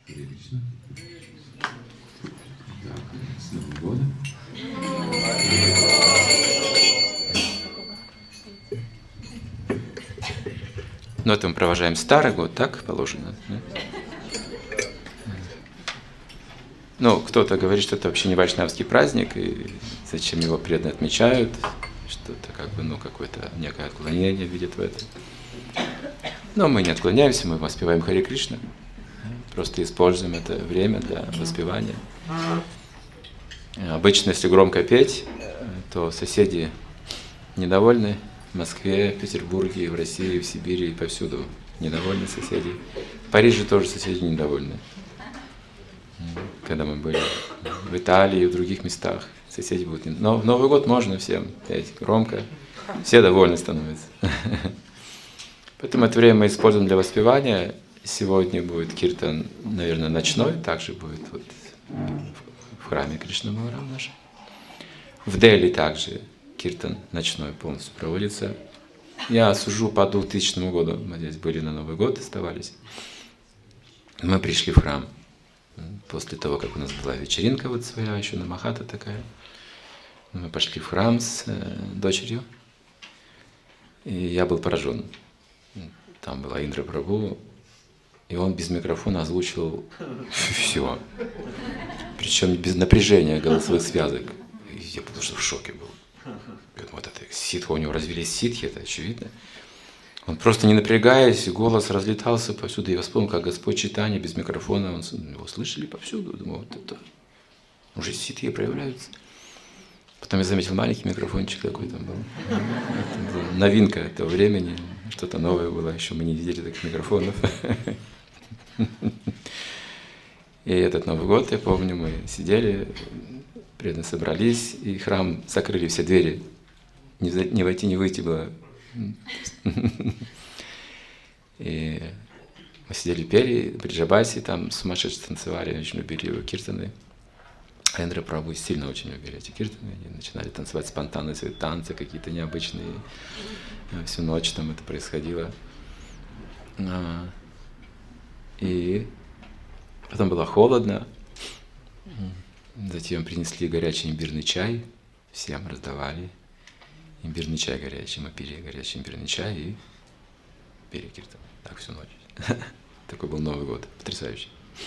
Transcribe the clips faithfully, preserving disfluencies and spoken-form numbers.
Харе Кришна. Так, с Новым годом. Ну, это мы провожаем Старый год, так положено? Да? Ну, кто-то говорит, что это вообще не вайшнавский праздник, и зачем его преданно отмечают, что это как бы, ну, какое-то некое отклонение видят в этом. Но мы не отклоняемся, мы воспеваем Харе Кришна, просто используем это время для воспевания. Обычно, если громко петь, то соседи недовольны. В Москве, в Петербурге, в России, в Сибири и повсюду недовольны соседи. В Париже тоже соседи недовольны. Когда мы были в Италии и в других местах, соседи будут недовольны. Но в Новый год можно всем петь громко, все довольны становятся. Поэтому это время мы используем для воспевания. Сегодня будет киртан, наверное, ночной, также будет вот в храме Кришна Бхагавана нашем. В Дели также киртан ночной полностью проводится. Я сужу по двухтысячному году, мы здесь были на Новый год, оставались. Мы пришли в храм после того, как у нас была вечеринка вот своя, еще на Махата такая. Мы пошли в храм с э, дочерью, и я был поражен. Там была Индра Прабху, и он без микрофона озвучил все. Причем без напряжения голосовых связок. Я потому что в шоке был. Вот это ситха, у него развились ситхи, это очевидно. Он просто не напрягаясь, голос разлетался повсюду. Я вспомнил, как Господь Чайтанья без микрофона, он, его слышали повсюду. Думаю, вот это уже ситхи проявляются. Потом я заметил маленький микрофончик такой там был. Это была новинка этого времени, что-то новое было, еще мы не видели таких микрофонов. И этот Новый год, я помню, мы сидели, преданно собрались, и храм закрыли все двери. Не войти, не выйти было. И мы сидели, пели, Бриджабаси, там сумасшедшие танцевали, очень любили его киртаны. А Индра Прабху сильно очень любили эти киртаны. Они начинали танцевать спонтанные свои танцы, какие-то необычные. Всю ночь там это происходило. И потом было холодно. Затем принесли горячий имбирный чай, всем раздавали. Имбирный чай горячий, мы пили горячий имбирный чай и пели киртан. Так всю ночь. Такой был Новый год, потрясающий.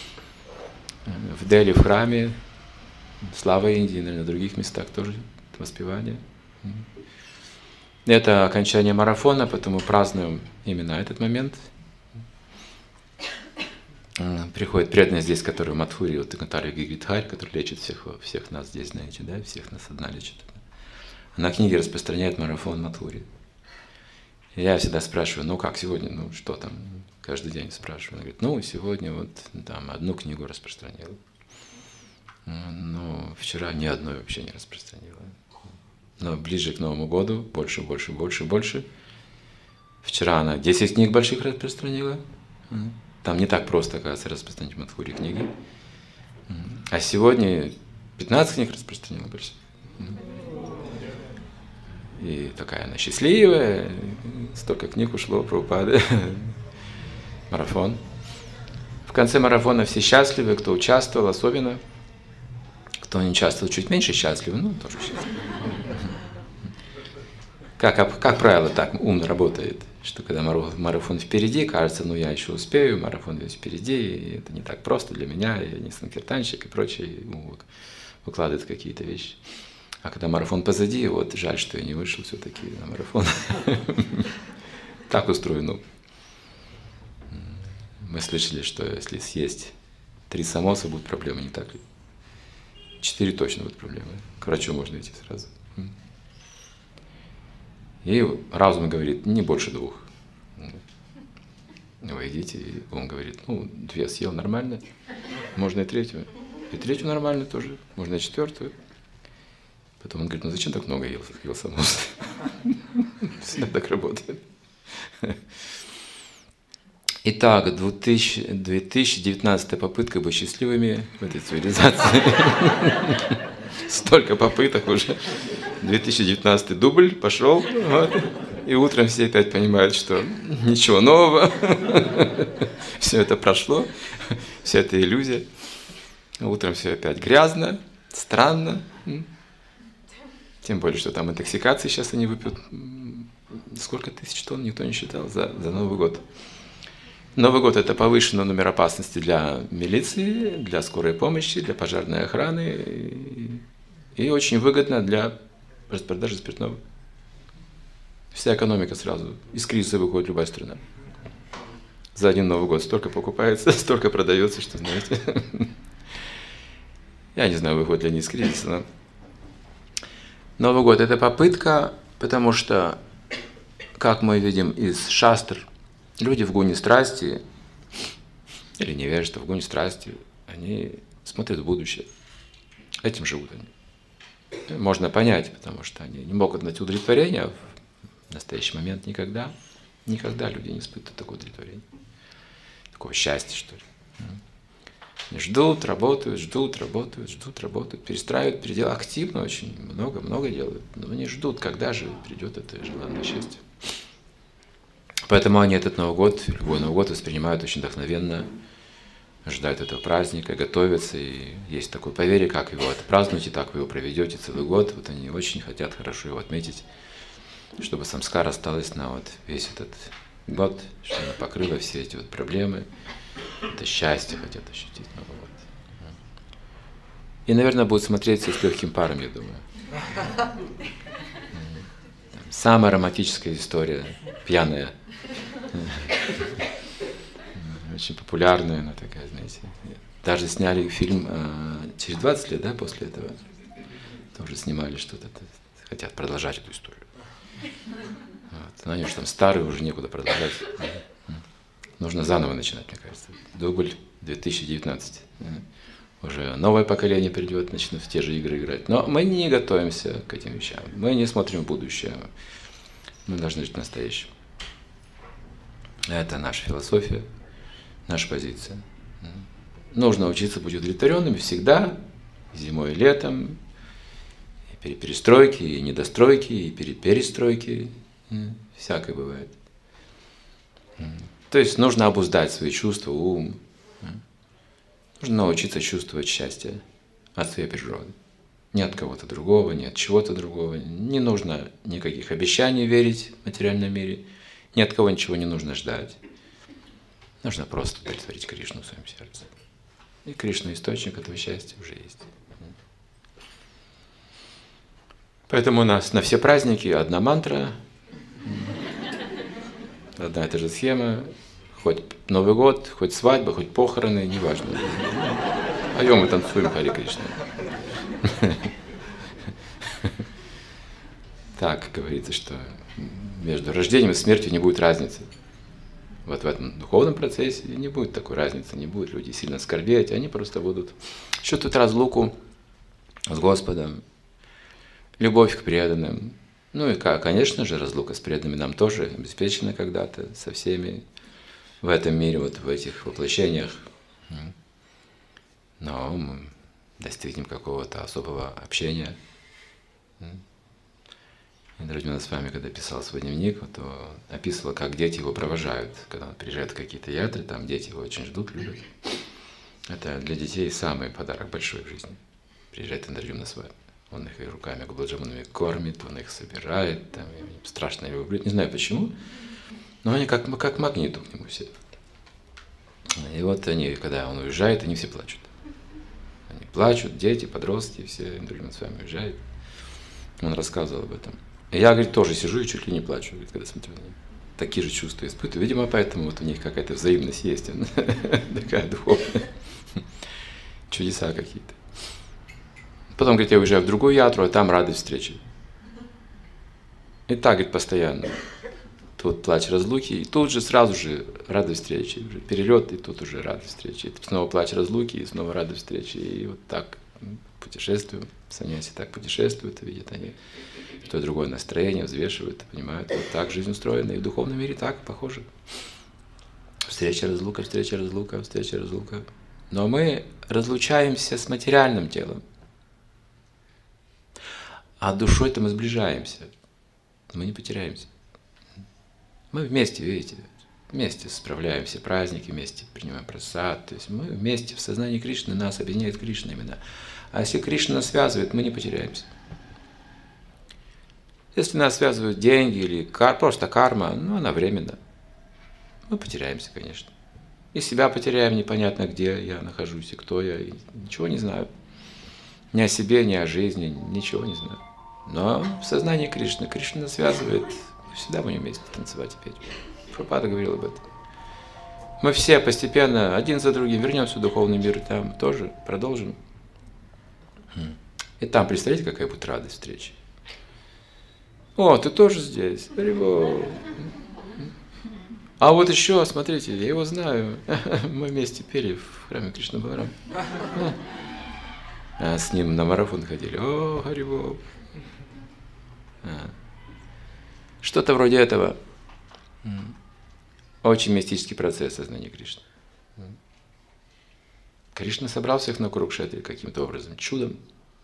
В Дели, в храме, слава Индии, наверное, на других местах тоже воспевание. Это окончание марафона, поэтому празднуем именно этот момент. Приходит преданные здесь, которые в Мадхуре, вот Наталья Гигридхарь, который лечит всех, всех нас здесь, знаете, да, всех нас одна лечит. Она книги распространяет марафон в Мадхуре. И я всегда спрашиваю, ну как сегодня, ну что там, каждый день спрашиваю. Она говорит, ну сегодня вот там одну книгу распространила. Ну вчера ни одной вообще не распространила. Но ближе к Новому году больше, больше, больше, больше. Вчера она десять книг больших распространила. Там не так просто, оказывается, распространить в Мадхуре книги. А сегодня пятнадцать книг распространила больше. И такая она счастливая, столько книг ушло, Прабхупады. Марафон. В конце марафона все счастливы, кто участвовал особенно. Кто не участвовал, чуть меньше счастливы, ну тоже счастливы. Как, как правило, так умно работает, что когда марафон впереди, кажется, ну я еще успею, марафон весь впереди, и это не так просто для меня, я не санкиртанщик и прочее, ну, выкладывает какие-то вещи. А когда марафон позади, вот жаль, что я не вышел все-таки на марафон. Так устроено. Мы слышали, что если съесть три самоса, будут проблемы, не так ли? Четыре точно будут проблемы. К врачу можно идти сразу. И разум говорит, не больше двух. Вы идите, и он говорит, ну, две съел нормально, можно и третью. И третью нормально тоже, можно и четвертую. Потом он говорит, ну зачем так много ел, ел самос? Всегда так работает. Итак, две тысячи девятнадцатая попытка быть счастливыми в этой цивилизации. Столько попыток уже. две тысячи девятнадцатый дубль пошел. Вот. И утром все опять понимают, что ничего нового, все это прошло, вся эта иллюзия. Утром все опять грязно, странно. Тем более, что там интоксикации сейчас они выпьют. Сколько тысяч тонн, никто не считал за, за Новый год. Новый год – это повышенный номер опасности для милиции, для скорой помощи, для пожарной охраны и, и очень выгодно для распродажи спиртного. Вся экономика сразу из кризиса выходит любая страна. За один Новый год столько покупается, столько продается, что знаете. Я не знаю, выходит ли они из кризиса, но Новый год – это попытка, потому что, как мы видим из шастр, люди в гуне страсти, или невежество в гуне страсти, они смотрят в будущее. Этим живут они. Можно понять, потому что они не могут найти удовлетворения в настоящий момент никогда. Никогда люди не испытывают такого удовлетворения. Такого счастья, что ли. Они ждут, работают, ждут, работают, ждут, работают, перестраивают, переделывают активно очень, много, много делают. Но они ждут, когда же придет это желанное счастье. Поэтому они этот Новый год, любой Новый год воспринимают очень вдохновенно, ожидают этого праздника, готовятся. И есть такое поверье, как его отпразднуете, так вы его проведете целый год. Вот они очень хотят хорошо его отметить, чтобы самскара осталась на вот весь этот год, чтобы она покрыла все эти вот проблемы. Это счастье хотят ощутить Новый год. И, наверное, будут смотреться с легким паром, я думаю. Самая романтическая история, пьяная. Очень популярная она такая, знаете. Даже сняли фильм через двадцать лет, да, после этого. Тоже снимали что-то, хотят продолжать эту историю. Вот. Но они уже там старые, уже некуда продолжать. Нужно заново начинать, мне кажется. Дубль две тысячи девятнадцать. Уже новое поколение придет, начнут в те же игры играть. Но мы не готовимся к этим вещам. Мы не смотрим в будущее. Мы должны жить в настоящем. Это наша философия, наша позиция. Нужно учиться быть удовлетворенными всегда, зимой и летом, и перестройки, и недостройки, и перестройки. Всякое бывает. То есть нужно обуздать свои чувства, ум. Нужно научиться чувствовать счастье от своей природы. Не от кого-то другого, не от чего-то другого. Не нужно никаких обещаний верить в материальном мире. Ни от кого ничего не нужно ждать. Нужно просто удовлетворить Кришну в своем сердце. И Кришна источник этого счастья уже есть. Поэтому у нас на все праздники одна мантра, одна и та же схема. Хоть Новый год, хоть свадьба, хоть похороны, неважно. Поем мы танцуем Харе Кришна. Так говорится, что между рождением и смертью не будет разницы. Вот в этом духовном процессе не будет такой разницы, не будут люди сильно скорбеть, они просто будут чувствовать разлуку с Господом, любовь к преданным. Ну и, конечно же, разлука с преданными нам тоже обеспечена когда-то со всеми в этом мире, вот в этих воплощениях. Но мы достигнем какого-то особого общения. Дорогой с вами, когда писал свой дневник, то описывал, как дети его провожают. Когда он приезжает в какие-то ятры, там дети его очень ждут, любят. Это для детей самый подарок большой в жизни. Приезжает Индрарьюмна с вами. Он их и руками губаджаманами кормит, он их собирает, там, страшно его любит. Не знаю почему, но они как, как магниту к нему все. И вот они, когда он уезжает, они все плачут. Они плачут, дети, подростки, все Индрарьюмна с вами уезжает. Он рассказывал об этом. И я, говорит, тоже сижу и чуть ли не плачу, говорит, когда смотрю на них. Такие же чувства испытываю. Видимо, поэтому вот у них какая-то взаимность есть. Такая духовная. Чудеса какие-то. Потом, говорит, я уезжаю в другую ятру, а там радость встречи. И так, говорит, постоянно. Тут плач разлуки, и тут же сразу же радость встречи. Перелет, и тут уже радость встречи. И снова плач разлуки, и снова радость встречи. И вот так путешествуем. Саньяси так путешествуют, видят они то и другое настроение, взвешивают, понимают. Вот так жизнь устроена. И в духовном мире так похоже. Встреча, разлука, встреча, разлука, встреча, разлука. Но мы разлучаемся с материальным телом. А душой-то мы сближаемся. Мы не потеряемся. Мы вместе, видите, вместе справляем все праздники, вместе принимаем прасад. То есть мы вместе в сознании Кришны, нас объединяет Кришна именно. А если Кришна нас связывает, мы не потеряемся. Если нас связывают деньги или кар, просто карма, ну, она временна. Мы потеряемся, конечно. И себя потеряем, непонятно, где я нахожусь и кто я. И ничего не знаю. Ни о себе, ни о жизни, ничего не знаю. Но в сознании Кришны, Кришна нас связывает, всегда будем вместе танцевать и петь. Прабхупада говорил об этом. Мы все постепенно, один за другим, вернемся в духовный мир, и там тоже продолжим. И там, представляете, какая будет радость встречи. О, ты тоже здесь. А вот еще, смотрите, я его знаю. Мы вместе пели в храме Кришна Баларам. А с ним на марафон ходили. О, Харибол. А. Что-то вроде этого. Очень мистический процесс сознания Кришны. Кришна собрал всех на Курукшетре каким-то образом, чудом.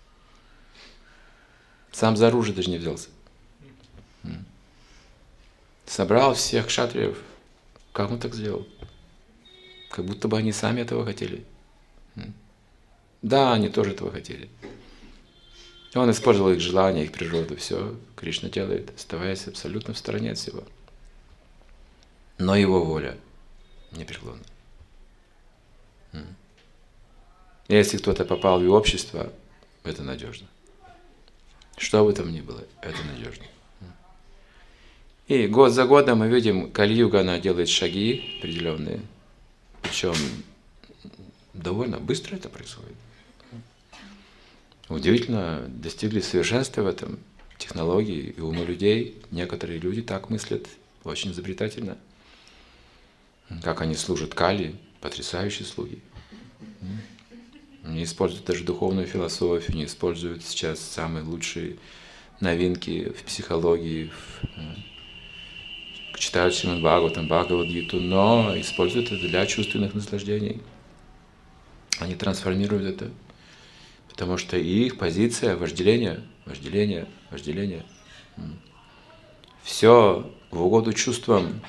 Сам за оружие даже не взялся. Собрал всех кшатриев. Как он так сделал? Как будто бы они сами этого хотели. Да, они тоже этого хотели. Он использовал их желания, их природу, все Кришна делает, оставаясь абсолютно в стороне от всего. Но его воля непреклонна. Если кто-то попал в его общество, это надежно. Что бы там ни было, это надежно. И год за годом мы видим, Кали-юга, она делает шаги определенные. Причем довольно быстро это происходит. Удивительно, достигли совершенства в этом технологии и умы людей. Некоторые люди так мыслят, очень изобретательно. Как они служат Кали, потрясающие слуги. Они используют даже духовную философию, они используют сейчас самые лучшие новинки в психологии, в... читают Шримад Бхагаватам, Бхагавад-гиту, но используют это для чувственных наслаждений. Они трансформируют это, потому что их позиция вожделения, вожделения, вожделения. Все в угоду чувствам,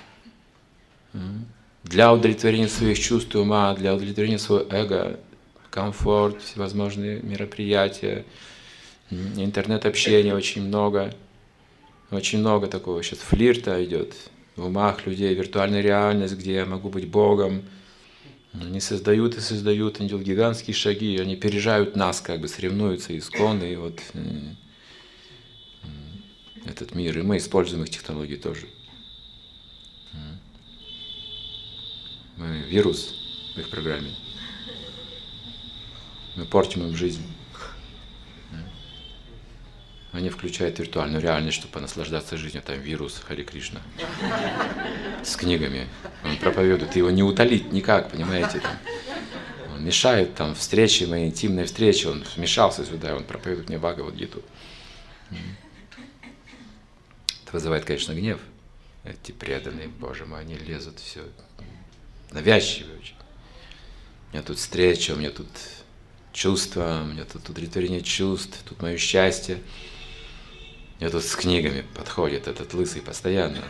для удовлетворения своих чувств и ума, для удовлетворения своего эго, комфорт, всевозможные мероприятия, интернет-общения очень много, очень много такого сейчас флирта идет в умах людей, виртуальная реальность, где я могу быть Богом. Они создают и создают, они делают гигантские шаги, они опережают нас, как бы соревнуются исконно, и вот этот мир, и мы используем их технологии тоже. Мы вирус в их программе. Мы портим им жизнь. Они включают виртуальную реальность, чтобы наслаждаться жизнью. Там вирус Хари Кришна. С книгами. Он проповедует. Его не утолить никак, понимаете? Там. Он мешает там встрече, моей интимной встрече. Он вмешался сюда, он проповедует мне Бхагавад-гиту. Это вызывает, конечно, гнев. Эти преданные, Боже мой, они лезут все навязчивые очень. У меня тут встреча, у меня тут чувства, у меня тут удовлетворение чувств, тут мое счастье. Я тут с книгами подходит этот лысый постоянно.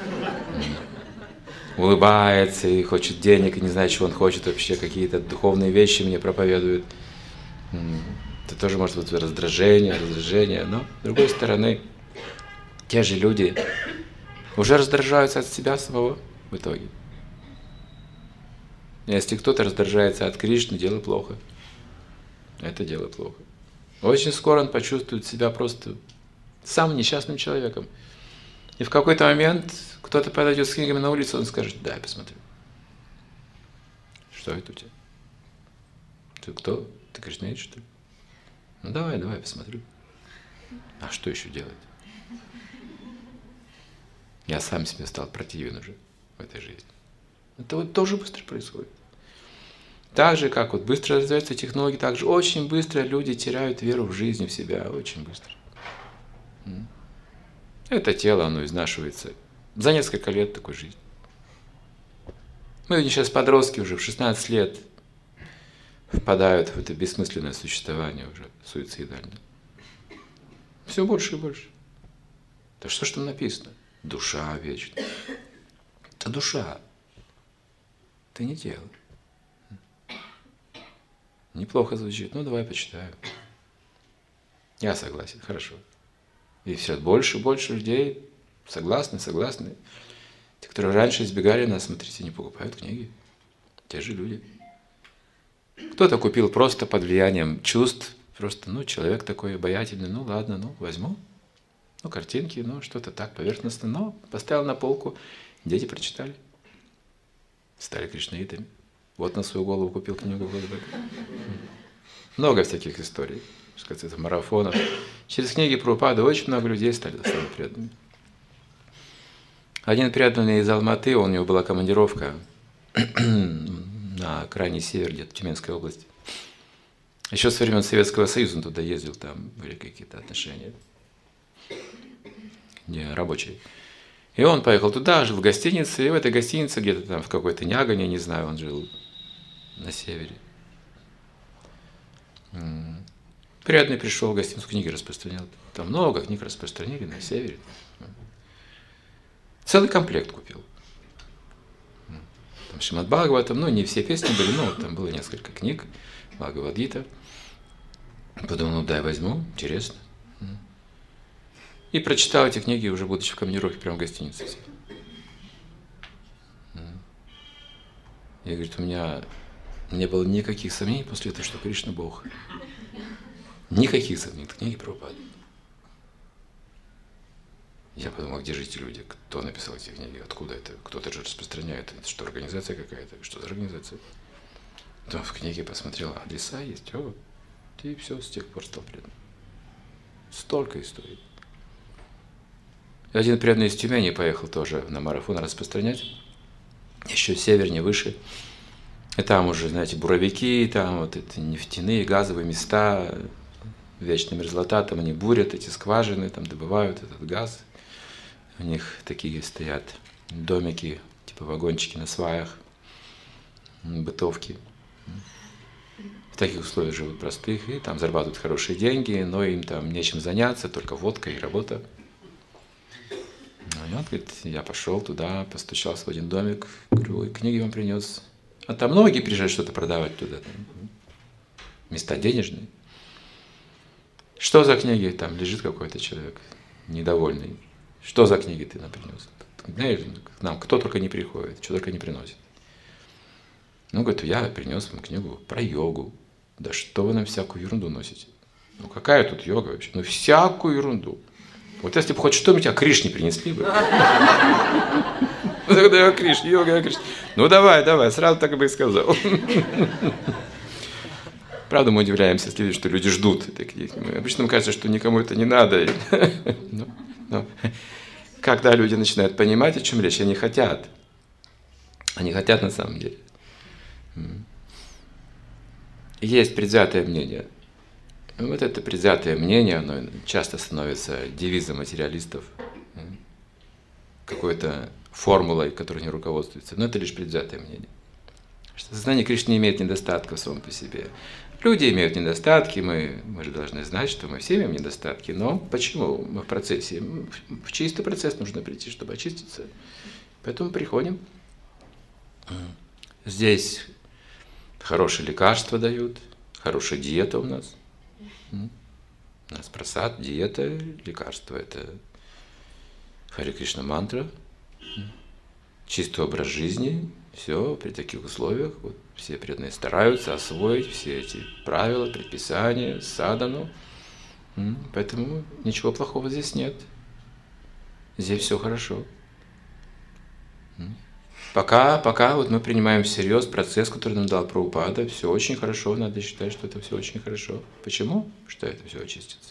Улыбается и хочет денег, и не знает, чего он хочет вообще, какие-то духовные вещи мне проповедует. Это тоже может быть раздражение, раздражение. Но, с другой стороны, те же люди уже раздражаются от себя самого в итоге. Если кто-то раздражается от Кришны, дело плохо. Это дело плохо. Очень скоро он почувствует себя просто самым несчастным человеком. И в какой-то момент кто-то подойдет с книгами на улицу, он скажет: да, я посмотрю. Что это у тебя? Ты кто? Ты кришнаит, что ли? Ну давай, давай, посмотрю. А что еще делать? Я сам себе стал противен уже в этой жизни. Это вот тоже быстро происходит. Так же, как вот быстро развиваются технологии, так же очень быстро люди теряют веру в жизнь, в себя, очень быстро. Это тело, оно изнашивается за несколько лет такой жизни. Мы сейчас подростки уже в шестнадцать лет впадают в это бессмысленное существование уже, суицидальное. Все больше и больше. Да что ж там написано? Душа вечная. Это душа. Ты не тело. Неплохо звучит. Ну, давай почитаю. Я согласен, хорошо. И все больше и больше людей согласны, согласны. Те, которые раньше избегали нас, смотрите, не покупают книги. Те же люди. Кто-то купил просто под влиянием чувств. Просто, ну, человек такой обаятельный, ну, ладно, ну, возьму. Ну, картинки, ну, что-то так поверхностно. Но поставил на полку, дети прочитали. Стали кришнаитами. Вот на свою голову купил книгу. Много всяких историй, что сказать, марафонов. Через книги Прабхупады очень много людей стали самыми преданными. Один преданный из Алматы, у него была командировка на крайний север, где-то в Тюменской области. Еще со времен Советского Союза он туда ездил, там были какие-то отношения не, рабочие. И он поехал туда, жил в гостинице, и в этой гостинице, где-то там в какой-то Нягане, не знаю, он жил на севере. Преданный пришел в гостиницу, книги распространял. Там много книг распространили на севере. Целый комплект купил. Там Шримад Бхагаватам, ну не все песни были, но там было несколько книг, Бхагавад-гита. Подумал, ну дай возьму, интересно. И прочитал эти книги, уже будучи в командировке, прямо в гостинице. И говорит, у меня не было никаких сомнений после этого, что Кришна Бог. Никаких сомнений, это книги Прабхупады. Я подумал, где же эти люди, кто написал эти книги, откуда это, кто-то же распространяет, это что, организация какая-то, что за организация? Потом в книге посмотрел, адреса есть, о, и все, с тех пор стал преданным. Столько историй. Один преданный из Тюмени поехал тоже на марафон распространять, еще севернее, выше. И там уже, знаете, буровики, там вот эти нефтяные, газовые места, вечная мерзлота, там они бурят эти скважины, там добывают этот газ. У них такие стоят домики, типа вагончики на сваях, бытовки. В таких условиях живут простых, и там зарабатывают хорошие деньги, но им там нечем заняться, только водка и работа. И он говорит, я пошел туда, постучался в один домик, говорю, и книги вам принес. А там многие приезжают что-то продавать туда, там, места денежные. Что за книги? Там лежит какой-то человек недовольный. Что за книги ты нам принес? Знаешь, к нам кто только не приходит, что только не приносит. Ну, говорит, я принес вам книгу про йогу. Да что вы нам всякую ерунду носите? Ну, какая тут йога вообще? Ну, всякую ерунду. Вот если бы хоть что-нибудь о Кришне принесли бы. Ну, тогда о Кришне, йога о Кришне. Ну, давай, давай, сразу так бы и сказал. Правда, мы удивляемся, если видим, что люди ждут этой книги. Обычно нам кажется, что никому это не надо. Но, но, когда люди начинают понимать, о чем речь, они хотят. Они хотят на самом деле. Есть предвзятое мнение. Вот это предвзятое мнение, оно часто становится девизом материалистов. Какой-то формулой, которой не руководствуются. Но это лишь предвзятое мнение. Сознание Кришны не имеет недостатков самом по себе. Люди имеют недостатки, мы, мы же должны знать, что мы все имеем недостатки. Но почему мы в процессе? В чистый процесс нужно прийти, чтобы очиститься. Поэтому приходим. Здесь хорошие лекарства дают, хорошая диета у нас. У нас прасад, диета, лекарство. Это Харе Кришна мантра, чистый образ жизни. Все при таких условиях вот, все преданные стараются освоить все эти правила, предписания, садану. Поэтому ничего плохого здесь нет. Здесь все хорошо. Пока, пока вот мы принимаем всерьез процесс, который нам дал Прабхупада, все очень хорошо, надо считать, что это все очень хорошо. Почему? Что это все очистится.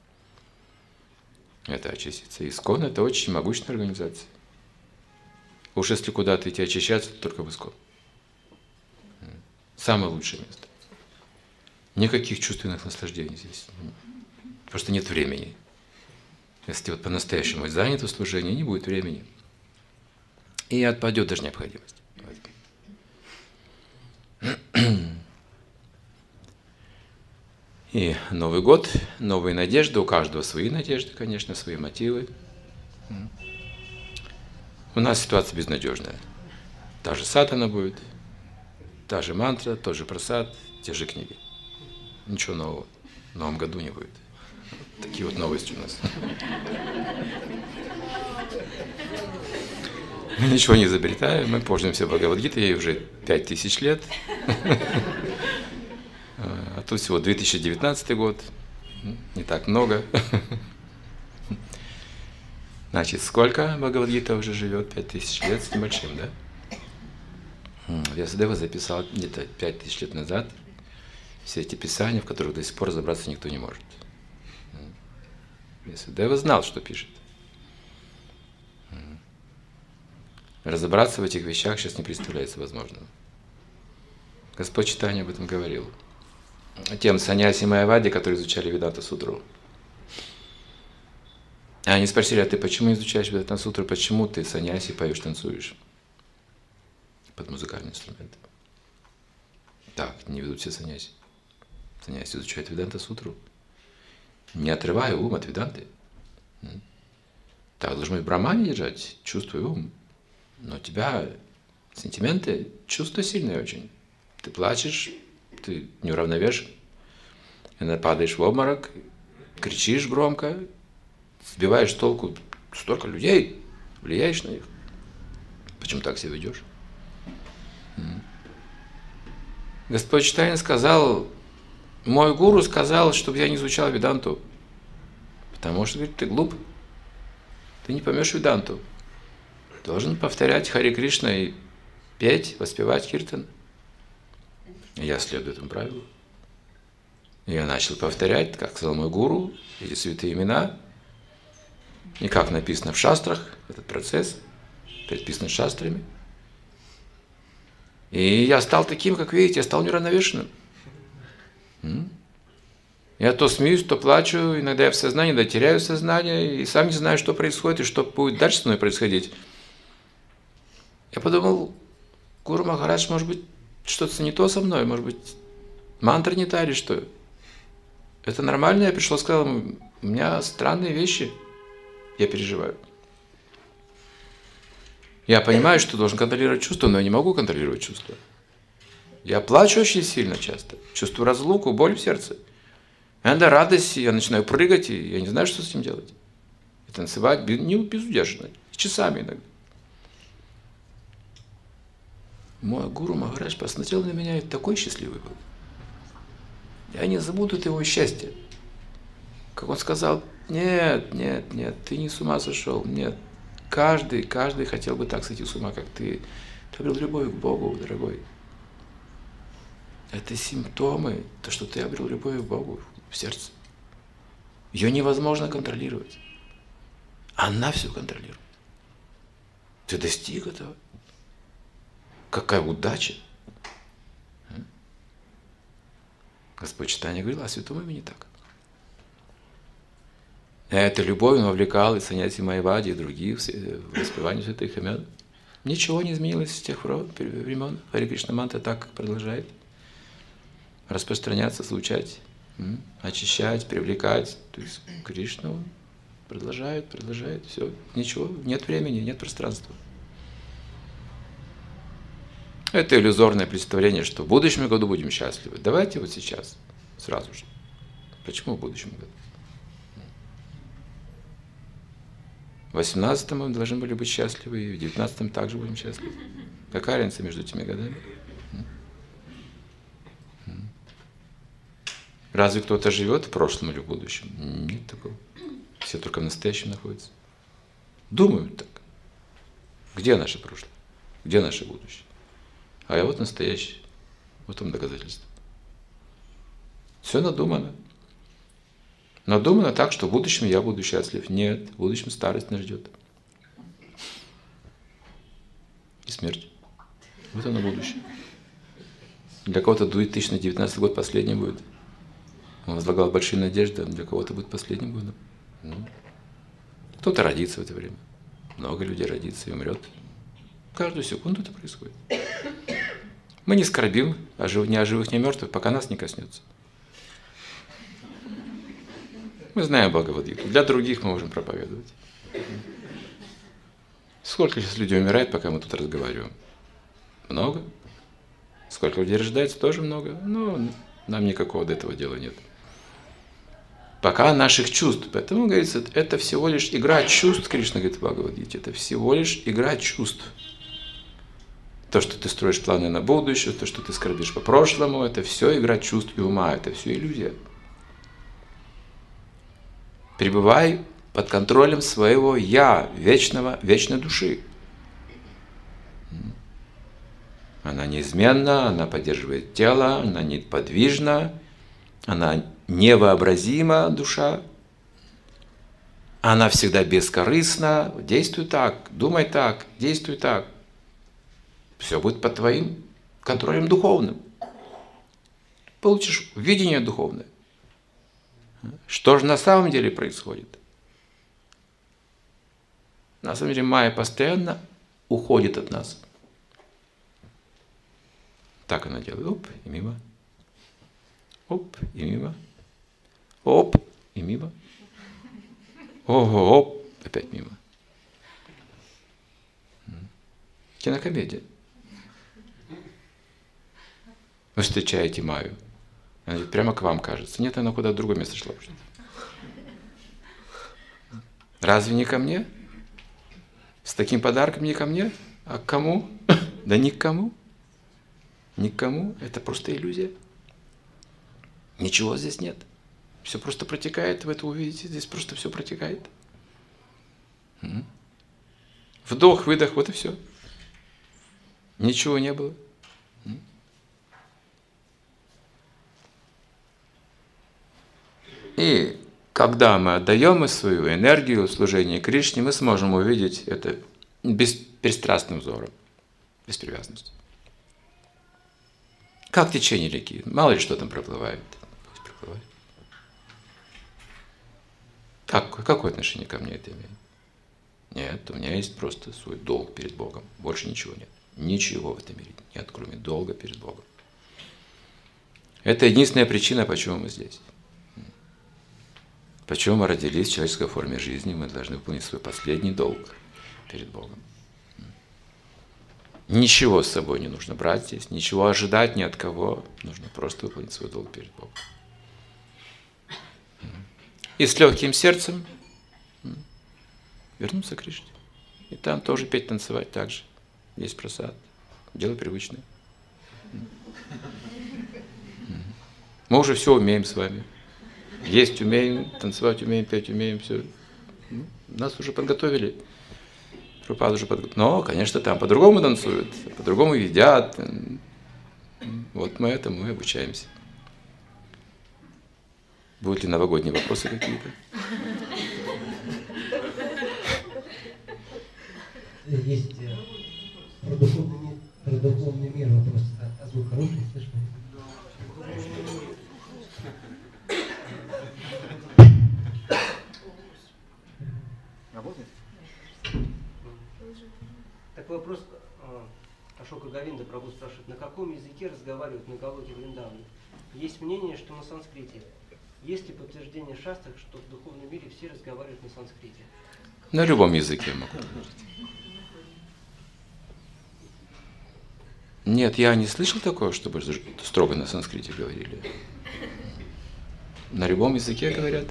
Это очистится. ИСККОН – это очень могущественная организация. Уж если куда-то идти очищаться, то только в ИСККОН. Самое лучшее место. Никаких чувственных наслаждений здесь. Просто нет времени. Если вот по-настоящему занято в служении, не будет времени. И отпадет даже необходимость. И Новый год, новые надежды, у каждого свои надежды, конечно, свои мотивы. У нас ситуация безнадежная. Та же садхана будет, та же мантра, тот же прасад, те же книги. Ничего нового в новом году не будет. Такие вот новости у нас. Мы ничего не изобретаем, мы пользуемся Бхагавад-гитой, ей уже пять тысяч лет. А тут всего две тысячи девятнадцатый год, не так много. Значит, сколько Бхагавад-гита уже живет? пять тысяч лет с небольшим, да? Вьясадева записал где-то пять тысяч лет назад все эти писания, в которых до сих пор разобраться никто не может. Вьясадева знал, что пишет. Разобраться в этих вещах сейчас не представляется возможным. Господь Чайтанья об этом говорил. Тем саньяси Майявади, которые изучали Веданта-сутру. Они спросили: а ты почему изучаешь Веданта-сутру, почему ты саньяси поешь, танцуешь под музыкальный инструмент? Так, не ведут все саньяси. Саньяси изучают Веданта-сутру, не отрывая ум от Веданты. Так, должен быть в брамане держать, чувствуй ум. Но у тебя сентименты, чувства сильные очень. Ты плачешь, ты неуравновешен. Иногда падаешь в обморок, кричишь громко, сбиваешь с толку столько людей, влияешь на них. Почему так себя ведешь? Господь Чайтанья сказал: мой гуру сказал, чтобы я не изучал Веданту. Потому что, говорит, ты глуп. Ты не поймешь Веданту. Должен повторять Харе Кришна и петь, воспевать киртан. И я следую этому правилу. И я начал повторять, как сказал мой гуру, эти святые имена. И как написано в шастрах, этот процесс предписан шастрами. И я стал таким, как видите, я стал неуравновешенным. Я то смеюсь, то плачу, иногда я в сознании, иногда теряю сознание, и сам не знаю, что происходит, и что будет дальше со мной происходить. Я подумал: Гуру Махарадж, может быть, что-то не то со мной, может быть, мантра не та или что? Это нормально? Я пришел и сказал ему: у меня странные вещи, я переживаю. Я понимаю, что должен контролировать чувства, но я не могу контролировать чувства. Я плачу очень сильно часто, чувствую разлуку, боль в сердце. Иногда радость, я начинаю прыгать, и я не знаю, что с этим делать. И танцевать не безудержно, часами иногда. Мой гуру Махарадж посмотрел на меня и такой счастливый был. Я не забуду это его счастье. Как он сказал: нет, нет, нет, ты не с ума сошел, нет. Каждый, каждый хотел бы так сойти с ума, как ты. Ты обрел любовь к Богу, дорогой. Это симптомы, то, что ты обрел любовь к Богу в сердце. Ее невозможно контролировать. Она все контролирует. Ты достиг этого. Какая удача! Господь Чайтанья говорил о святом имени так. Эта любовь вовлекала и саньяси Майявади, и других в воспевание святых имен. Ничего не изменилось с тех времен. Харе Кришна мантра так продолжает распространяться, звучать, очищать, привлекать. То есть Кришна продолжает, продолжает, все. Ничего, нет времени, нет пространства. Это иллюзорное представление, что в будущем году будем счастливы. Давайте вот сейчас, сразу же. Почему в будущем году? В восемнадцатом мы должны были быть счастливы, и в девятнадцатом также будем счастливы. Какая разница между этими годами? Разве кто-то живет в прошлом или в будущем? Нет такого. Все только в настоящем находятся. Думают так. Где наше прошлое? Где наше будущее? А я вот настоящий. Вот вам доказательство. Все надумано. Надумано так, что в будущем я буду счастлив. Нет, в будущем старость нас ждет. И смерть. Вот оно будущее. Для кого-то две тысячи девятнадцатый год последний будет. Он возлагал большие надежды, а для кого-то будет последним годом. Ну, кто-то родится в это время. Много людей родится и умрет. Каждую секунду это происходит. Мы не скорбим о жив... ни о живых, ни о мертвых, пока нас не коснется. Мы знаем Бхагавад-гиту. Для других мы можем проповедовать. Сколько сейчас людей умирает, пока мы тут разговариваем? Много. Сколько людей рождается, тоже много. Но нам никакого до этого дела нет. Пока наших чувств. Поэтому, говорится, это всего лишь игра чувств, Кришна говорит в Бхагавад-гите. Это всего лишь игра чувств. То, что ты строишь планы на будущее, то, что ты скорбишь по прошлому, это все игра чувств и ума, это все иллюзия. Пребывай под контролем своего «я», вечного, вечной души. Она неизменна, она поддерживает тело, она неподвижна, она невообразима, душа. Она всегда бескорыстна. Действуй так, думай так, действуй так. Все будет под твоим контролем духовным. Получишь видение духовное. Что же на самом деле происходит? На самом деле майя постоянно уходит от нас. Так она делает. Оп, и мимо. Оп, и мимо. Оп, и мимо. Ого, оп, опять мимо. Кинокомедия. Вы встречаете Майю. Она говорит, прямо к вам кажется. Нет, она куда-то в другое место шла. Разве не ко мне? С таким подарком не ко мне? А к кому? Да ни к кому. Ни к кому. Это просто иллюзия. Ничего здесь нет. Все просто протекает, вы это увидите. Здесь просто все протекает. Вдох, выдох, вот и все. Ничего не было. И когда мы отдаем свою энергию в служение Кришне, мы сможем увидеть это беспристрастным взором, без привязанности. Как течение реки. Мало ли что там проплывает. Пусть проплывает. Как, какое отношение ко мне это имеет? Нет, у меня есть просто свой долг перед Богом. Больше ничего нет. Ничего в этом мире нет, кроме долга перед Богом. Это единственная причина, почему мы здесь. Почему мы родились в человеческой форме жизни, мы должны выполнить свой последний долг перед Богом. Ничего с собой не нужно брать здесь, ничего ожидать ни от кого, нужно просто выполнить свой долг перед Богом. И с легким сердцем вернуться к Кришне. И там тоже петь, танцевать так же. Есть просад. Дело привычное. Мы уже все умеем с вами. Есть умеем, танцевать умеем, петь умеем, все. Нас уже подготовили. Прабхупада уже подготовили. Но, конечно, там по-другому танцуют, по-другому едят. Вот мы этому и обучаемся. Будут ли новогодние вопросы какие-то? Есть про духовный мир, про духовный мир вопрос. А звук хороший, слышно? Работает? Так вопрос Ашока Говинда Прабху спрашивает, на каком языке разговаривают на Галоке Вриндаване? Есть мнение, что на санскрите. Есть ли подтверждение в шастрах, что в духовном мире все разговаривают на санскрите? На любом языке могу говорить. Нет, я не слышал такого, чтобы строго на санскрите говорили. На любом языке говорят.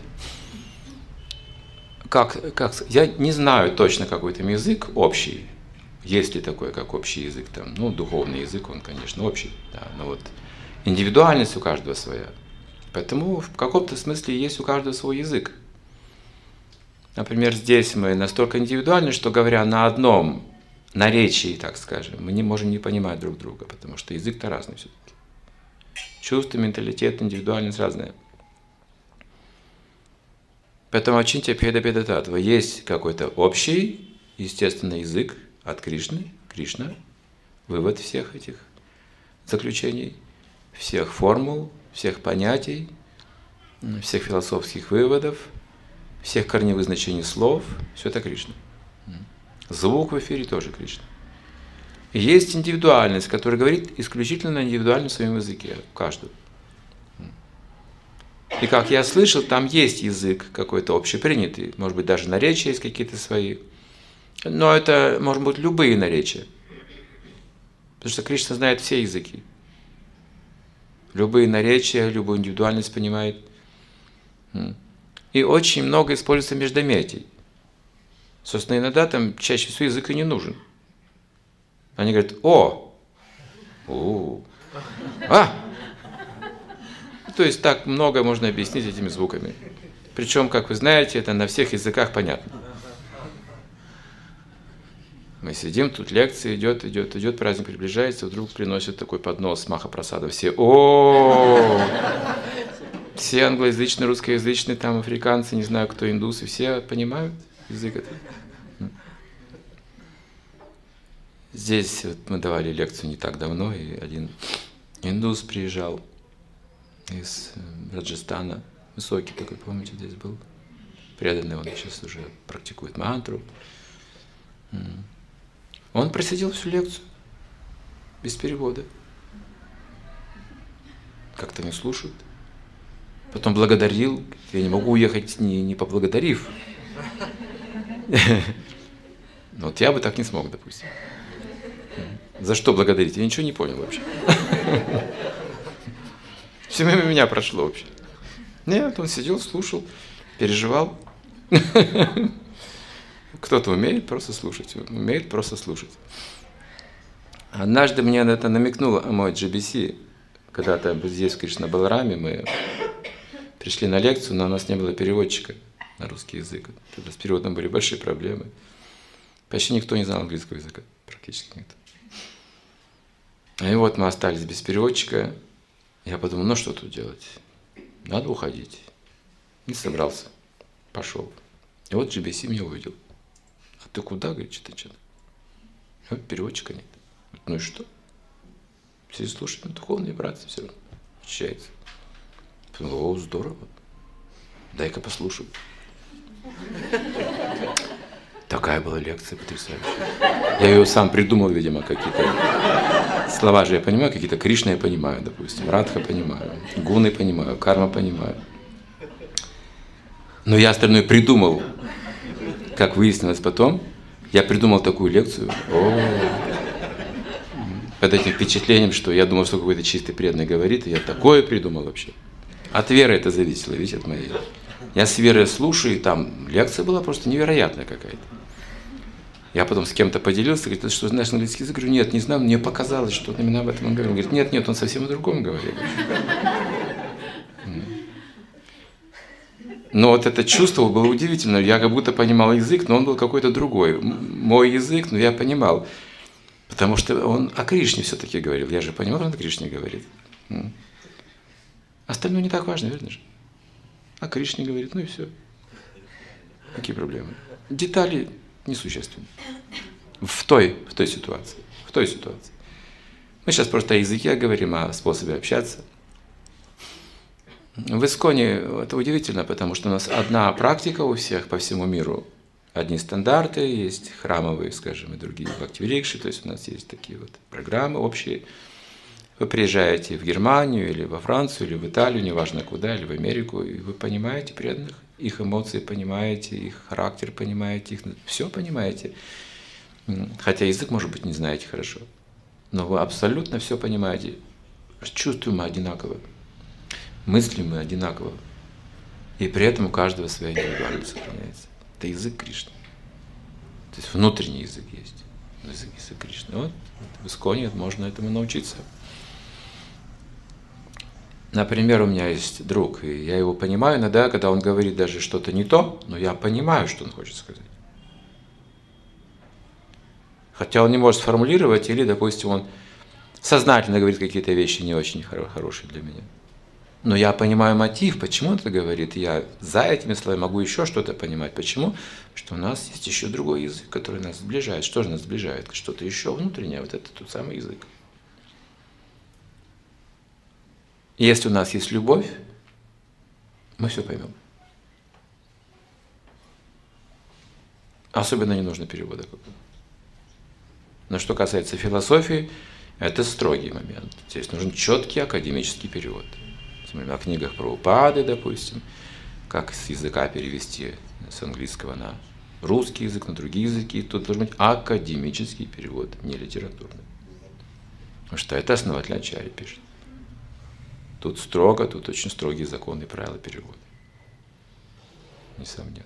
Как, как, я не знаю точно какой-то язык общий. Есть ли такой, как общий язык там? Ну, духовный язык, он, конечно, общий. Да, но вот индивидуальность у каждого своя. Поэтому в каком-то смысле есть у каждого свой язык. Например, здесь мы настолько индивидуальны, что говоря на одном наречии, так скажем, мы не можем не понимать друг друга, потому что язык-то разный все-таки. Чувства, менталитет, индивидуальность разная. Поэтому Ачинтья Бхеда Беда Татва есть какой-то общий, естественный язык от Кришны, Кришна, вывод всех этих заключений, всех формул, всех понятий, всех философских выводов, всех корневых значений слов, все это Кришна. Звук в эфире тоже Кришна. И есть индивидуальность, которая говорит исключительно на индивидуальном своем языке, каждую. И как я слышал, там есть язык какой-то общепринятый, может быть, даже наречия есть какие-то свои. Но это, может быть, любые наречия. Потому что Кришна знает все языки. Любые наречия, любую индивидуальность понимает. И очень много используется междометий. Собственно, иногда там чаще всего язык и не нужен. Они говорят: о, у, а. То есть так много можно объяснить этими звуками. Причем, как вы знаете, это на всех языках понятно. Мы сидим, тут лекция идет, идет, идет, праздник приближается, вдруг приносят такой поднос Махапрасада. Все: о, все англоязычные, русскоязычные, там африканцы, не знаю кто, индусы, все понимают язык этот. Здесь вот мы давали лекцию не так давно, и один индус приезжал из Раджастана, высокий такой, помните, здесь был, преданный, он сейчас уже практикует мантру. Он просидел всю лекцию без перевода. Как-то не слушают. Потом благодарил. Я не могу уехать, не, не поблагодарив. Вот я бы так не смог, допустим. За что благодарить? Я ничего не понял вообще. Все мимо меня прошло вообще. Нет, он сидел, слушал, переживал. Кто-то умеет просто слушать, умеет просто слушать. Однажды мне на это намекнул мой джи би си. Когда-то здесь в Кришна-Балараме мы пришли на лекцию, но у нас не было переводчика на русский язык. Тогда с переводом были большие проблемы. Почти никто не знал английского языка, практически никто. И вот мы остались без переводчика. Я подумал: ну что тут делать? Надо уходить. Не собрался. Пошел. И вот джи би си меня увидел. А ты куда? Говорит, что ты что-то. Вот переводчика нет. Говорит, ну и что? Все слушают, ну духовные братцы, все ощущается. О, здорово. Дай-ка послушаю. Такая была лекция потрясающая. Я ее сам придумал, видимо, какие-то слова же я понимаю, какие-то Кришна я понимаю, допустим, Радха понимаю, Гуны понимаю, Карма понимаю. Но я остальное придумал. Как выяснилось потом, я придумал такую лекцию. О, под этим впечатлением, что я думал, что какой-то чистый преданный говорит, и я такое придумал вообще. От веры это зависело, видите, от моей. Я с верой слушаю, и там лекция была просто невероятная какая-то. Я потом с кем-то поделился, говорит: ты что, знаешь английский язык? Говорю: нет, не знаю, мне показалось, что именно об этом он говорил. Он говорит: нет, нет, он совсем о другом говорил. Но вот это чувство было удивительно. Я как будто понимал язык, но он был какой-то другой. Мой язык, но я понимал. Потому что он о Кришне все-таки говорил. Я же понимал, он о Кришне говорит. Остальное не так важно, верно же? О Кришне говорит, ну и все. Какие проблемы? Детали несущественны. В той, в той ситуации. В той ситуации. Мы сейчас просто о языке говорим, о способе общаться. В Исконе это удивительно, потому что у нас одна практика у всех по всему миру. Одни стандарты, есть храмовые, скажем, и другие бхакти-врикши, то есть у нас есть такие вот программы общие. Вы приезжаете в Германию, или во Францию, или в Италию, неважно куда, или в Америку, и вы понимаете преданных, их эмоции понимаете, их характер понимаете, их все понимаете. Хотя язык, может быть, не знаете хорошо, но вы абсолютно все понимаете. Чувствуем мы одинаково. Мыслим мы одинаково. И при этом у каждого своя индивидуальность сохраняется. Это язык Кришны. То есть внутренний язык есть. Язык, язык Кришны. Вот в Исконе можно этому научиться. Например, у меня есть друг, и я его понимаю иногда, когда он говорит даже что-то не то, но я понимаю, что он хочет сказать. Хотя он не может сформулировать, или, допустим, он сознательно говорит какие-то вещи не очень хорошие для меня. Но я понимаю мотив, почему он это говорит. Я за этими словами могу еще что-то понимать. Почему? Потому что у нас есть еще другой язык, который нас сближает. Что же нас сближает? Что-то еще внутреннее. Вот это тот самый язык. И если у нас есть любовь, мы все поймем. Особенно не нужно перевода какого-то. Но что касается философии, это строгий момент. Здесь нужен четкий академический перевод. О книгах Прабхупады, допустим, как с языка перевести с английского на русский язык, на другие языки. Тут должен быть академический перевод, не литературный. Потому что это основатель Ачарьи пишет. Тут строго, тут очень строгие законы и правила перевода. Несомненно.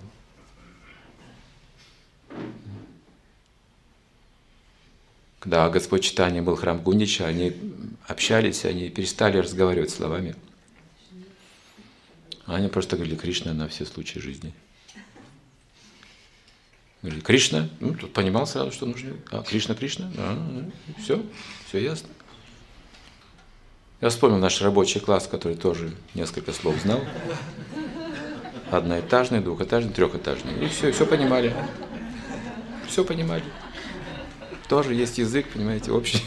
Когда Господь Чайтанья был храм Гундича, они общались, они перестали разговаривать словами. Они просто говорили Кришна на все случаи жизни. Говорили, Кришна, ну, тут понимал сразу, что нужно. А, Кришна, Кришна, а, все, все ясно. Я вспомнил наш рабочий класс, который тоже несколько слов знал. Одноэтажный, двухэтажный, трехэтажный. И все, все понимали. Все понимали. Тоже есть язык, понимаете, общий.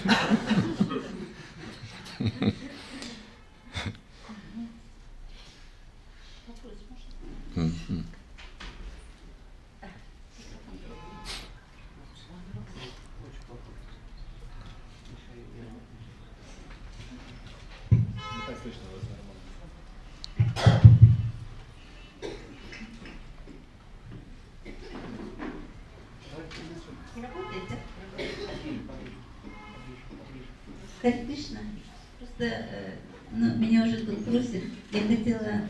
Харе Кришна. Просто ну, меня уже тут просят. Я хотела,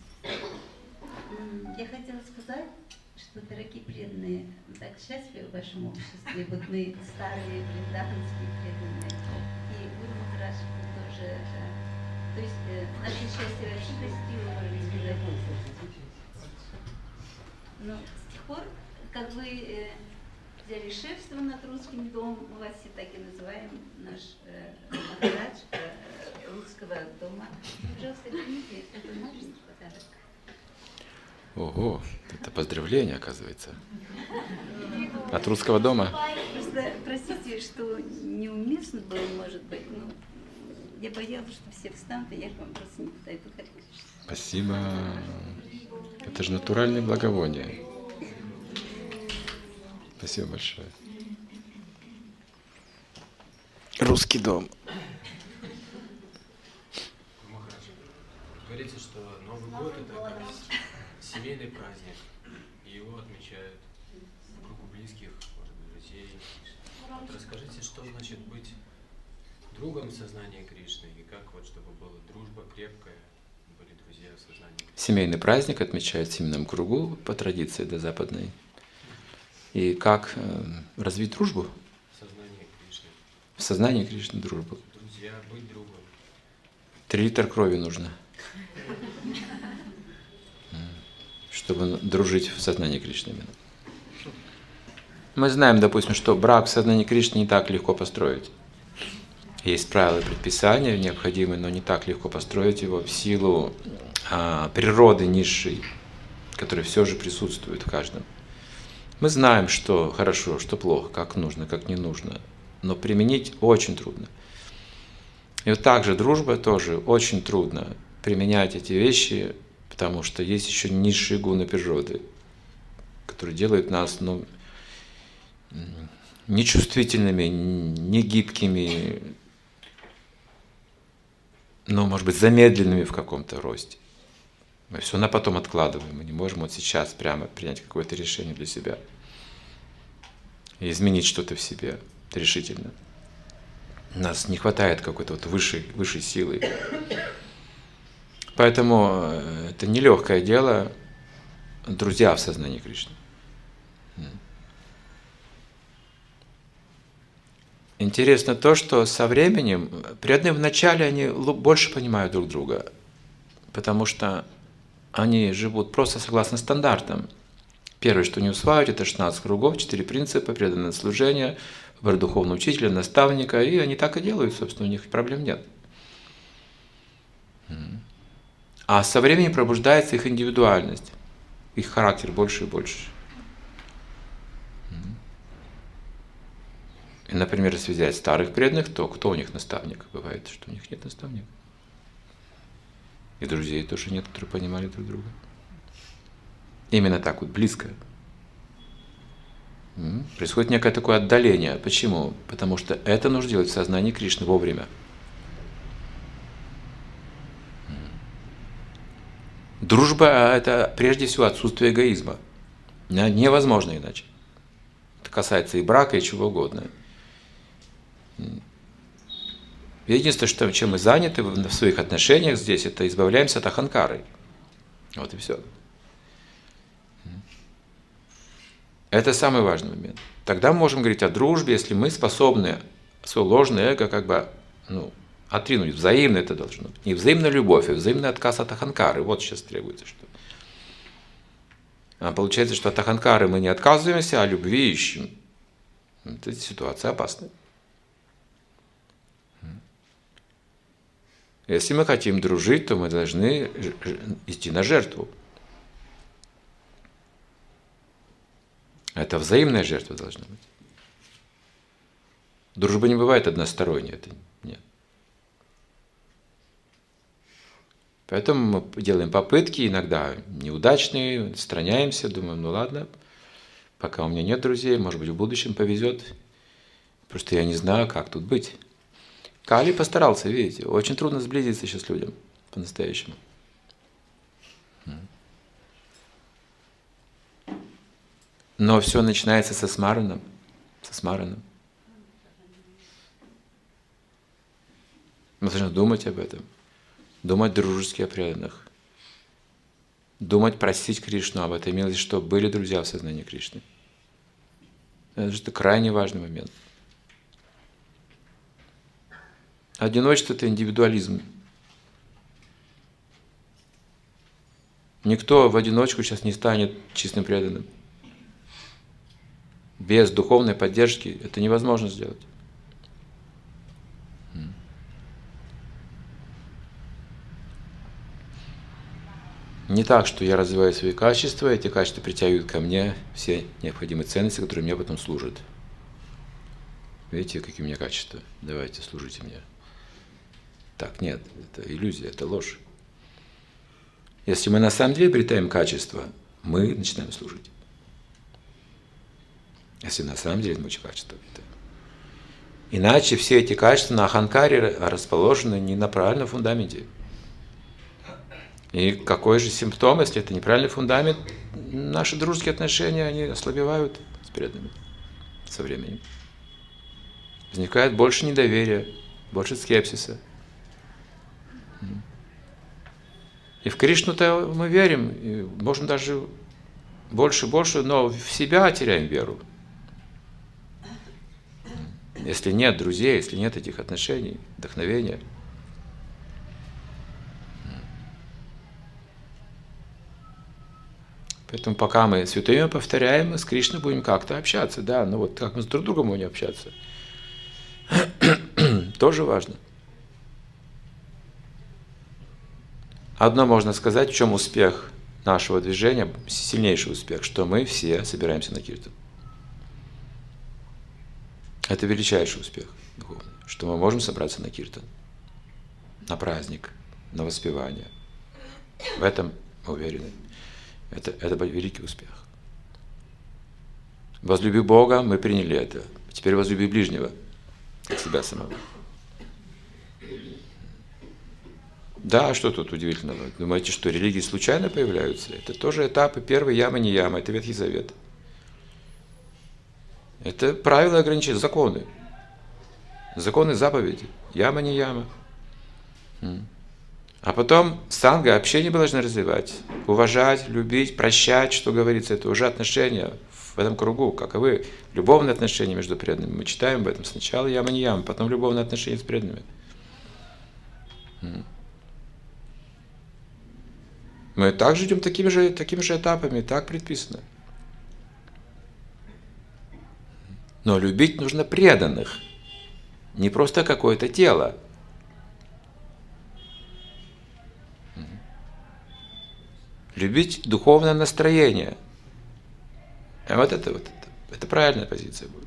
я хотела сказать, что, дорогие преданные, мы так счастливы в вашем обществе. Вот мы старые вриндаванские преданные. И Гуру Махарадж тоже. То есть наше счастье вообще достигло уровня. Но с тех пор, как вы взяли шефство над русским домом, мы вас все так и называем, наш э, Махарадж э, русского дома. Пожалуйста, примите этот маленький подарок. Ого, это поздравление, оказывается. От русского дома. Просто простите, что неуместно было, может быть, но я боялась, что все встанут, и я к вам просто не подойду. Спасибо. Это же натуральное благовоние. Спасибо большое. Русский дом. Говорится, что Новый год это как семейный праздник, и его отмечают в кругу близких, может быть, друзей. Вот расскажите, что значит быть другом сознания Кришны, и как вот, чтобы была дружба крепкая, были друзья в сознании Кришны. Семейный праздник отмечают в семейном кругу по традиции до западной. И как э, развить дружбу? Сознание Кришны. В сознании Кришны дружбу. Друзья, быть другом. Три литра крови нужно, чтобы дружить в сознании Кришны. Мы знаем, допустим, что брак в сознании Кришны не так легко построить. Есть правила и предписания необходимые, но не так легко построить его в силу а, природы низшей, которая все же присутствует в каждом. Мы знаем, что хорошо, что плохо, как нужно, как не нужно, но применить очень трудно. И вот так же дружба тоже очень трудно применять эти вещи, потому что есть еще низшие гуны природы, которые делают нас ну, нечувствительными, негибкими, но, может быть, замедленными в каком-то росте. Мы все на потом откладываем, мы не можем вот сейчас прямо принять какое-то решение для себя и изменить что-то в себе решительно. У нас не хватает какой-то вот высшей, высшей силы. Поэтому это нелегкое дело, друзья в сознании Кришны. Интересно то, что со временем, преданные вначале они больше понимают друг друга, потому что они живут просто согласно стандартам. Первое, что не усваивают, это шестнадцать кругов, четыре принципа, преданное служение, выбор духовного учителя, наставника, и они так и делают, собственно, у них проблем нет. А со временем пробуждается их индивидуальность, их характер больше и больше. И, например, если взять старых преданных, то кто у них наставник? Бывает, что у них нет наставника. И друзей тоже нет, которые понимали друг друга. Именно так вот, близко. Происходит некое такое отдаление. Почему? Потому что это нужно делать в сознании Кришны вовремя. Дружба – это прежде всего отсутствие эгоизма. Невозможно иначе. Это касается и брака, и чего угодно. Единственное, что, чем мы заняты в своих отношениях здесь, это избавляемся от аханкары. Вот и все. Это самый важный момент. Тогда мы можем говорить о дружбе, если мы способны свое ложное эго как бы, ну, отринуть. Взаимно это должно быть. Не взаимная любовь, а взаимный отказ от аханкары. Вот сейчас требуется, что. А получается, что от аханкары мы не отказываемся, а любви ищем. Эта ситуация опасная. Если мы хотим дружить, то мы должны идти на жертву. Это взаимная жертва должна быть. Дружба не бывает односторонней, это нет. Поэтому мы делаем попытки, иногда неудачные, отстраняемся, думаем, ну ладно, пока у меня нет друзей, может быть, в будущем повезет. Просто я не знаю, как тут быть. Кали постарался, видите, очень трудно сблизиться сейчас людям по-настоящему. Но все начинается со смараном, со смараном. Мы должны думать об этом, думать дружески о преданных, думать, просить Кришну об этой милости, чтобы были друзья в сознании Кришны. Это же крайне важный момент. Одиночество – это индивидуализм. Никто в одиночку сейчас не станет чистым преданным. Без духовной поддержки это невозможно сделать. Не так, что я развиваю свои качества, эти качества притягивают ко мне все необходимые ценности, которые мне потом служат. Видите, какие у меня качества? Давайте, служите мне. Так, нет, это иллюзия, это ложь. Если мы на самом деле обретаем качество, мы начинаем служить. Если на самом деле мы эти качества обретаем. Иначе все эти качества на аханкаре расположены не на правильном фундаменте. И какой же симптом, если это неправильный фундамент? Наши дружеские отношения, они ослабевают с преданными со временем. Возникает больше недоверия, больше скепсиса. И в Кришну-то мы верим, и можем даже больше и больше, но в себя теряем веру. Если нет друзей, если нет этих отношений, вдохновения. Поэтому пока мы святое имя повторяем, мы с Кришной будем как-то общаться. Да, но вот как мы с друг другом будем общаться, тоже важно. Одно можно сказать, в чем успех нашего движения, сильнейший успех, что мы все собираемся на киртан. Это величайший успех духовный, что мы можем собраться на киртан, на праздник, на воспевание. В этом мы уверены. Это, это был великий успех. Возлюби Бога, мы приняли это. Теперь возлюби ближнего, как себя самого. Да, что тут удивительного? Думаете, что религии случайно появляются? Это тоже этапы. Первый яма, не яма. Это Ветхий Завет. Это правила и ограничения, законы. Законы заповеди. Яма, не яма. А потом санга, общение мы должны развивать. Уважать, любить, прощать, что говорится. Это уже отношения в этом кругу. Каковы любовные отношения между преданными. Мы читаем об этом. Сначала яма, не яма, потом любовные отношения с преданными. Мы также идем такими же, такими же этапами, так предписано. Но любить нужно преданных, не просто какое-то тело. Любить духовное настроение. А вот это вот, это, это правильная позиция будет.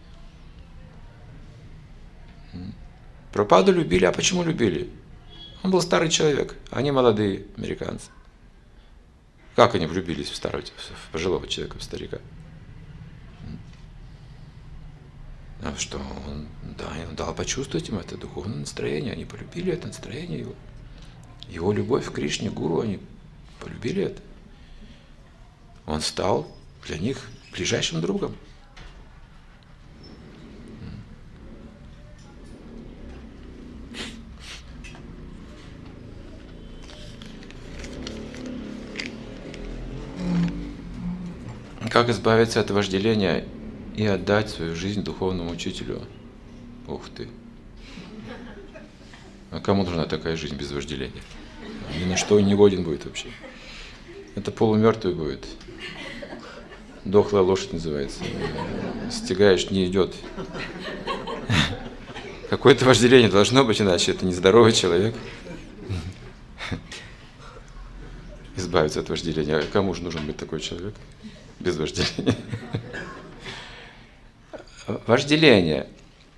Прабхупаду любили, а почему любили? Он был старый человек, они молодые американцы. Как они влюбились в старого, в пожилого человека, в старика? А что он, да, он дал почувствовать им это духовное настроение, они полюбили это настроение его. Его любовь к Кришне, гуру, они полюбили это. Он стал для них ближайшим другом. Как избавиться от вожделения и отдать свою жизнь духовному учителю? Ух ты! А кому нужна такая жизнь без вожделения? Ни на что не годен будет вообще. Это полумертвый будет. Дохлая лошадь называется. Стягаешь, не идет. Какое-то вожделение должно быть, иначе это нездоровый человек. Избавиться от вожделения. А кому же нужен быть такой человек без вожделения? Вожделение.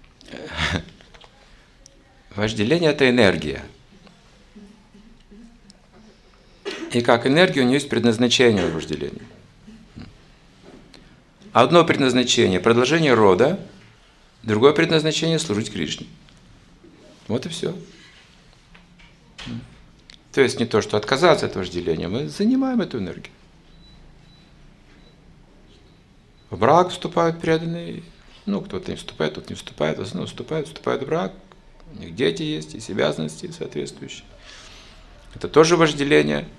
Вожделение – это энергия. И как энергия у нее есть предназначение в вожделении. Одно предназначение – продолжение рода, другое предназначение – служить Кришне. Вот и все. То есть не то, что отказаться от вожделения, мы занимаем эту энергию. В брак вступают преданные, ну, кто-то не вступает, кто-то не вступает, в основном вступают, вступают в брак, у них дети есть, есть обязанности соответствующие. Это тоже вожделение.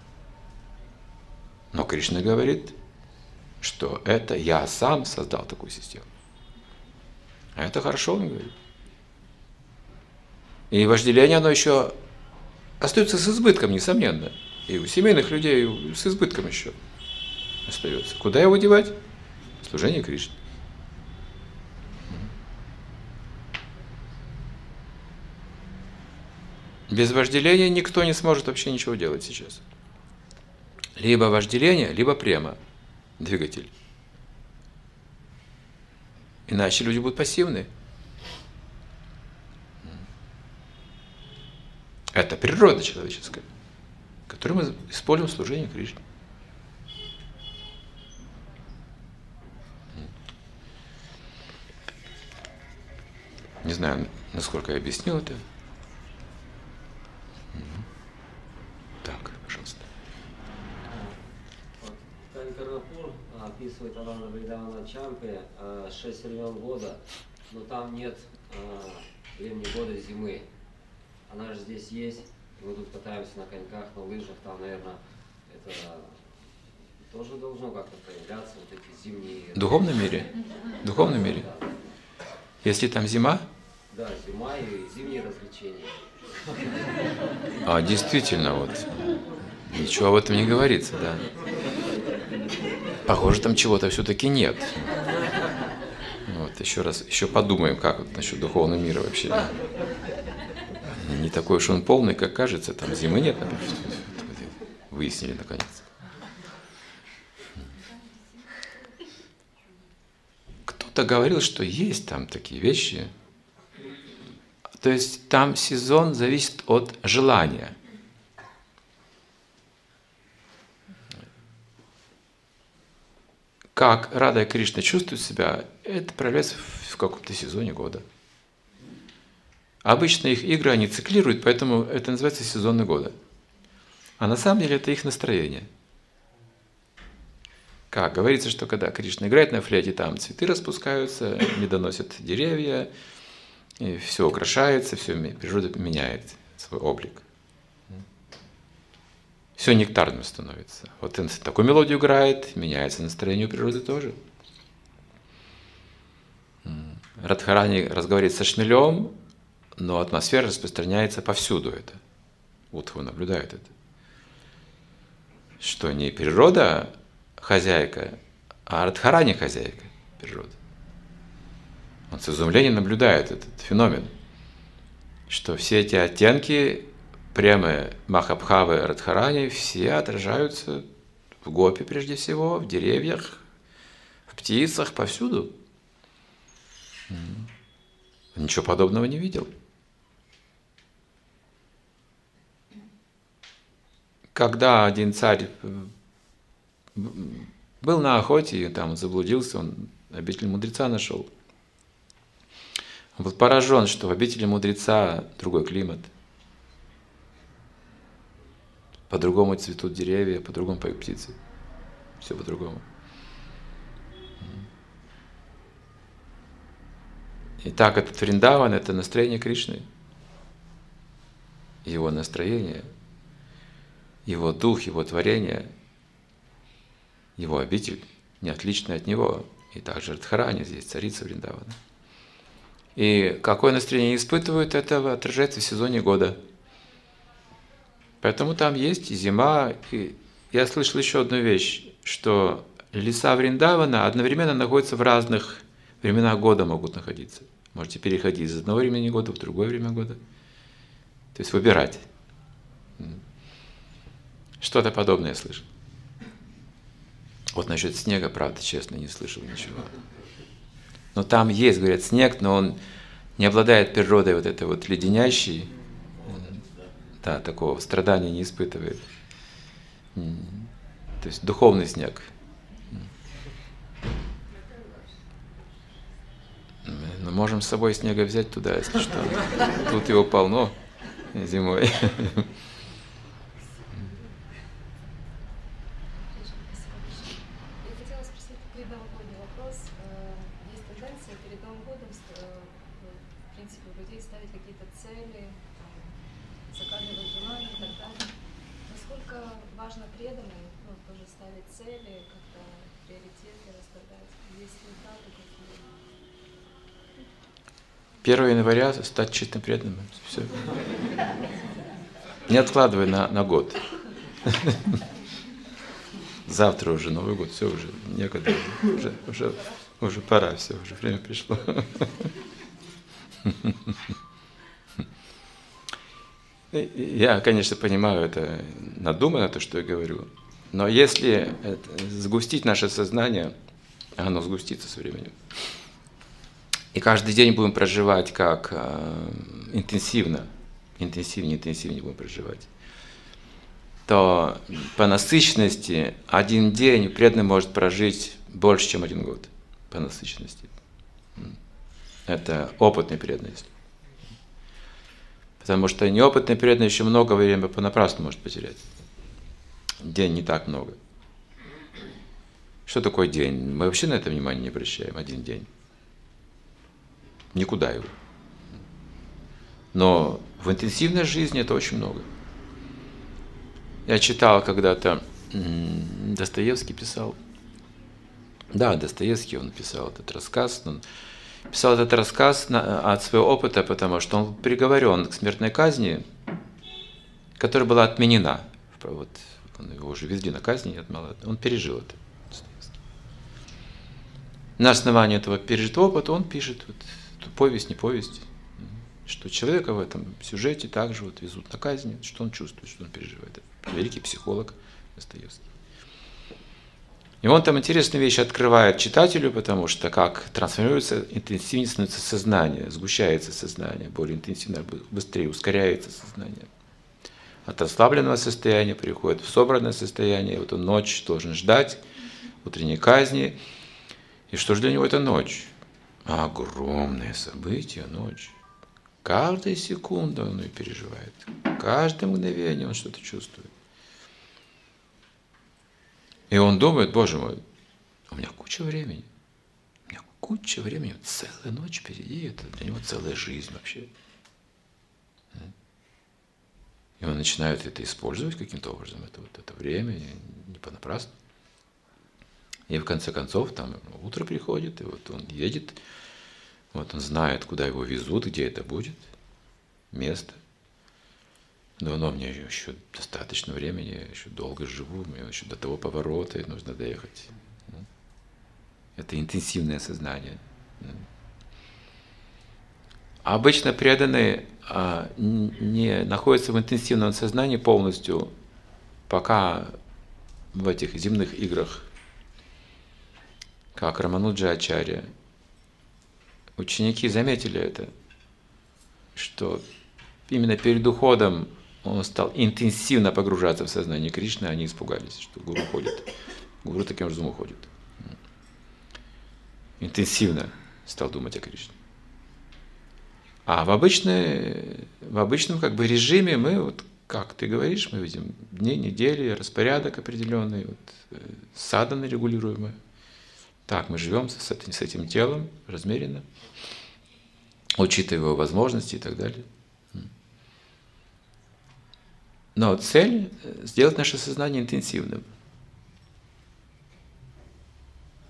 Но Кришна говорит, что это я сам создал такую систему. А это хорошо, он говорит. И вожделение, оно еще остается с избытком, несомненно. И у семейных людей с избытком еще остается. Куда его девать? Служение Кришне. Без вожделения никто не сможет вообще ничего делать сейчас. Либо вожделение, либо према, двигатель. Иначе люди будут пассивны. Это природа человеческая, которую мы используем в служении Кришне. Не знаю, насколько я объяснил это. Так, пожалуйста. Карнапур описывает Алана Вриндавана Чампе шесть времен года, но там нет времени года зимы. Она же здесь есть, мы тут катаемся на коньках, на лыжах, там, наверное, это тоже должно как-то проявляться, вот эти зимние... В духовном мире? В духовном мире? Если там зима? Да, зима и зимние развлечения. А, действительно, вот. Ничего об этом не говорится, да. Похоже, там чего-то все-таки нет. Вот, еще раз, еще подумаем, как вот насчет духовного мира вообще. Не такой уж он полный, как кажется, там зимы нет, например. Выяснили, наконец. Кто-то говорил, что есть там такие вещи. То есть там сезон зависит от желания. Как Рада и Кришна чувствуют себя, это проявляется в каком-то сезоне года. Обычно их игры, они циклируют, поэтому это называется сезоны года. А на самом деле это их настроение. Как? Говорится, что когда Кришна играет на флейте, там цветы распускаются, медоносят деревья, и все украшается, все, природа меняет свой облик. Все нектарным становится. Вот он такую мелодию играет, меняется настроение у природы тоже. Радхарани разговаривает со шмелем, но атмосфера распространяется повсюду это. Удхва наблюдает это. Что не природа хозяйка, а Радхарани хозяйка природы. Он с изумлением наблюдает этот феномен, что все эти оттенки прямо Махабхавы Радхарани все отражаются в гопи прежде всего, в деревьях, в птицах, повсюду. Ничего подобного не видел. Когда один царь был на охоте, и там заблудился, он обитель мудреца нашел. Он был поражен, что в обители мудреца другой климат. По-другому цветут деревья, по-другому поют птицы. Все по-другому. Итак, этот Вриндаван – это настроение Кришны. Его настроение, его дух, его творение, его обитель не отличное от него. И также Радхарани здесь, царица Вриндавана. И какое настроение испытывают, это отражается в сезоне года. Поэтому там есть и зима. И я слышал еще одну вещь, что леса Вриндавана одновременно находятся в разных временах года, могут находиться. Можете переходить из одного времени года в другое время года. То есть выбирать. Что-то подобное я слышал. Вот насчет снега, правда, честно, не слышал ничего. Но там есть, говорят, снег, но он не обладает природой вот этой вот леденящей. Да, такого страдания не испытывает. То есть духовный снег. Мы можем с собой снега взять туда, если что. Тут его полно зимой. первого января стать чистым преданным. Все. Не откладывай на, на год. Завтра уже Новый год, все уже некогда. Уже, уже, уже пора, все, уже время пришло. Я, конечно, понимаю, это надумано, то, что я говорю. Но если сгустить наше сознание, оно сгустится со временем. И каждый день будем проживать как э, интенсивно, интенсивнее, интенсивнее будем проживать, то по насыщенности один день преданный может прожить больше, чем один год. По насыщенности. Это опытный преданный. Потому что неопытный преданный еще много времени понапрасну может потерять. День не так много. Что такое день? Мы вообще на это внимание не обращаем. Один день. Никуда его. Но в интенсивной жизни это очень много. Я читал когда-то, Достоевский писал. Да, Достоевский, он писал этот рассказ. Он писал этот рассказ на, от своего опыта, потому что он приговорен к смертной казни, которая была отменена. Вот, его уже везли на казнь, он пережил это. На основании этого пережитого опыта он пишет вот, повесть, не повесть, что человека в этом сюжете также вот везут на казнь, что он чувствует, что он переживает. Это великий психолог Достоевский. И он там интересные вещи открывает читателю, потому что как трансформируется, интенсивнее становится сознание, сгущается сознание, более интенсивно, быстрее ускоряется сознание. От расслабленного состояния переходит в собранное состояние. Вот он ночь должен ждать утренней казни. И что же для него это ночь? Огромное событие, ночь. Каждая секунда он ее переживает. Каждое мгновение он что-то чувствует. И он думает, боже мой, у меня куча времени. У меня куча времени, целая ночь впереди, это для него целая жизнь вообще. И он начинает это использовать каким-то образом, это, вот, это время, не понапрасну. И в конце концов, там утро приходит, и вот он едет, вот он знает, куда его везут, где это будет, место. Но, но мне еще достаточно времени, я еще долго живу, мне еще до того поворота нужно доехать. Это интенсивное сознание. А обычно преданные а, не находятся в интенсивном сознании полностью, пока в этих земных играх, как Рамануджа Ачарья. Ученики заметили это, что именно перед уходом он стал интенсивно погружаться в сознание Кришны, они испугались, что гуру уходит. Гуру таким образом уходит. Интенсивно стал думать о Кришне. А в, обычной, в обычном как бы режиме мы, вот, как ты говоришь, мы видим дни, недели, распорядок определенный, вот, садхана регулируемая. Так, мы живем с этим, с этим телом размеренно, учитывая его возможности и так далее. Но цель – сделать наше сознание интенсивным.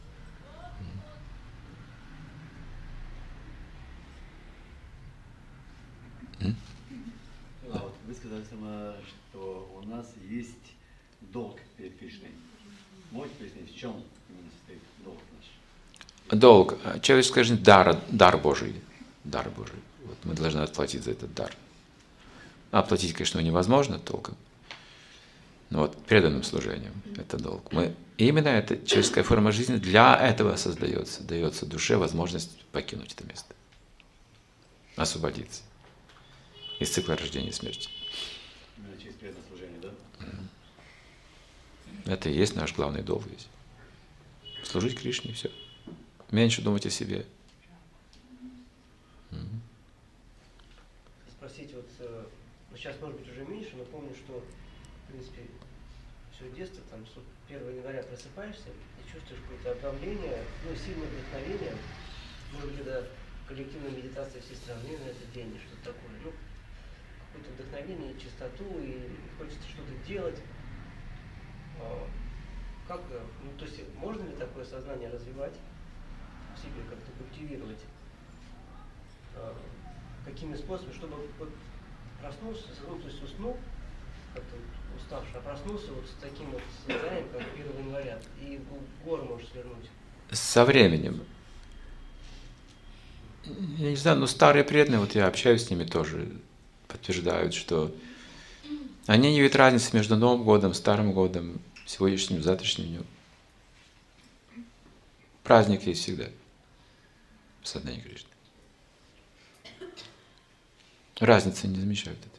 что у нас есть долг перед Кришной. Можете пояснить, в чем именно состоит долг наш? Долг, человеческая жизнь, дар, дар Божий. Дар Божий. Вот мы должны отплатить за этот дар. Оплатить, конечно, невозможно толком. Но вот преданным служением это долг. Мы, именно эта человеческая форма жизни для этого создается. Дается душе возможность покинуть это место. Освободиться из цикла рождения и смерти. Именно через преданное служение, да? Это и есть наш главный долг здесь. Служить Кришне, все. Меньше думать о себе. Спросить, вот, ну, сейчас, может быть, уже меньше, но помню, что, в принципе, все детство, там, с первого января просыпаешься и чувствуешь какое-то обновление, ну, сильное вдохновение, может быть, это коллективная медитация всей страны на этот день, что-то такое, ну, какое-то вдохновение, чистоту, и хочется что-то делать. Как, ну, то есть, можно ли такое сознание развивать в себе, как-то культивировать? Какими способами, чтобы вот проснулся, ну, то есть уснул, как-то уставший, а проснулся вот с таким вот состоянием, как первого января, и гору можешь свернуть. Со временем. Я не знаю, но старые преданные, вот я общаюсь с ними тоже, подтверждают, что они не видят разницы между Новым годом, Старым годом, сегодняшним, завтрашним днем. Праздник есть всегда в сознании Кришны. Разницы не замечают это.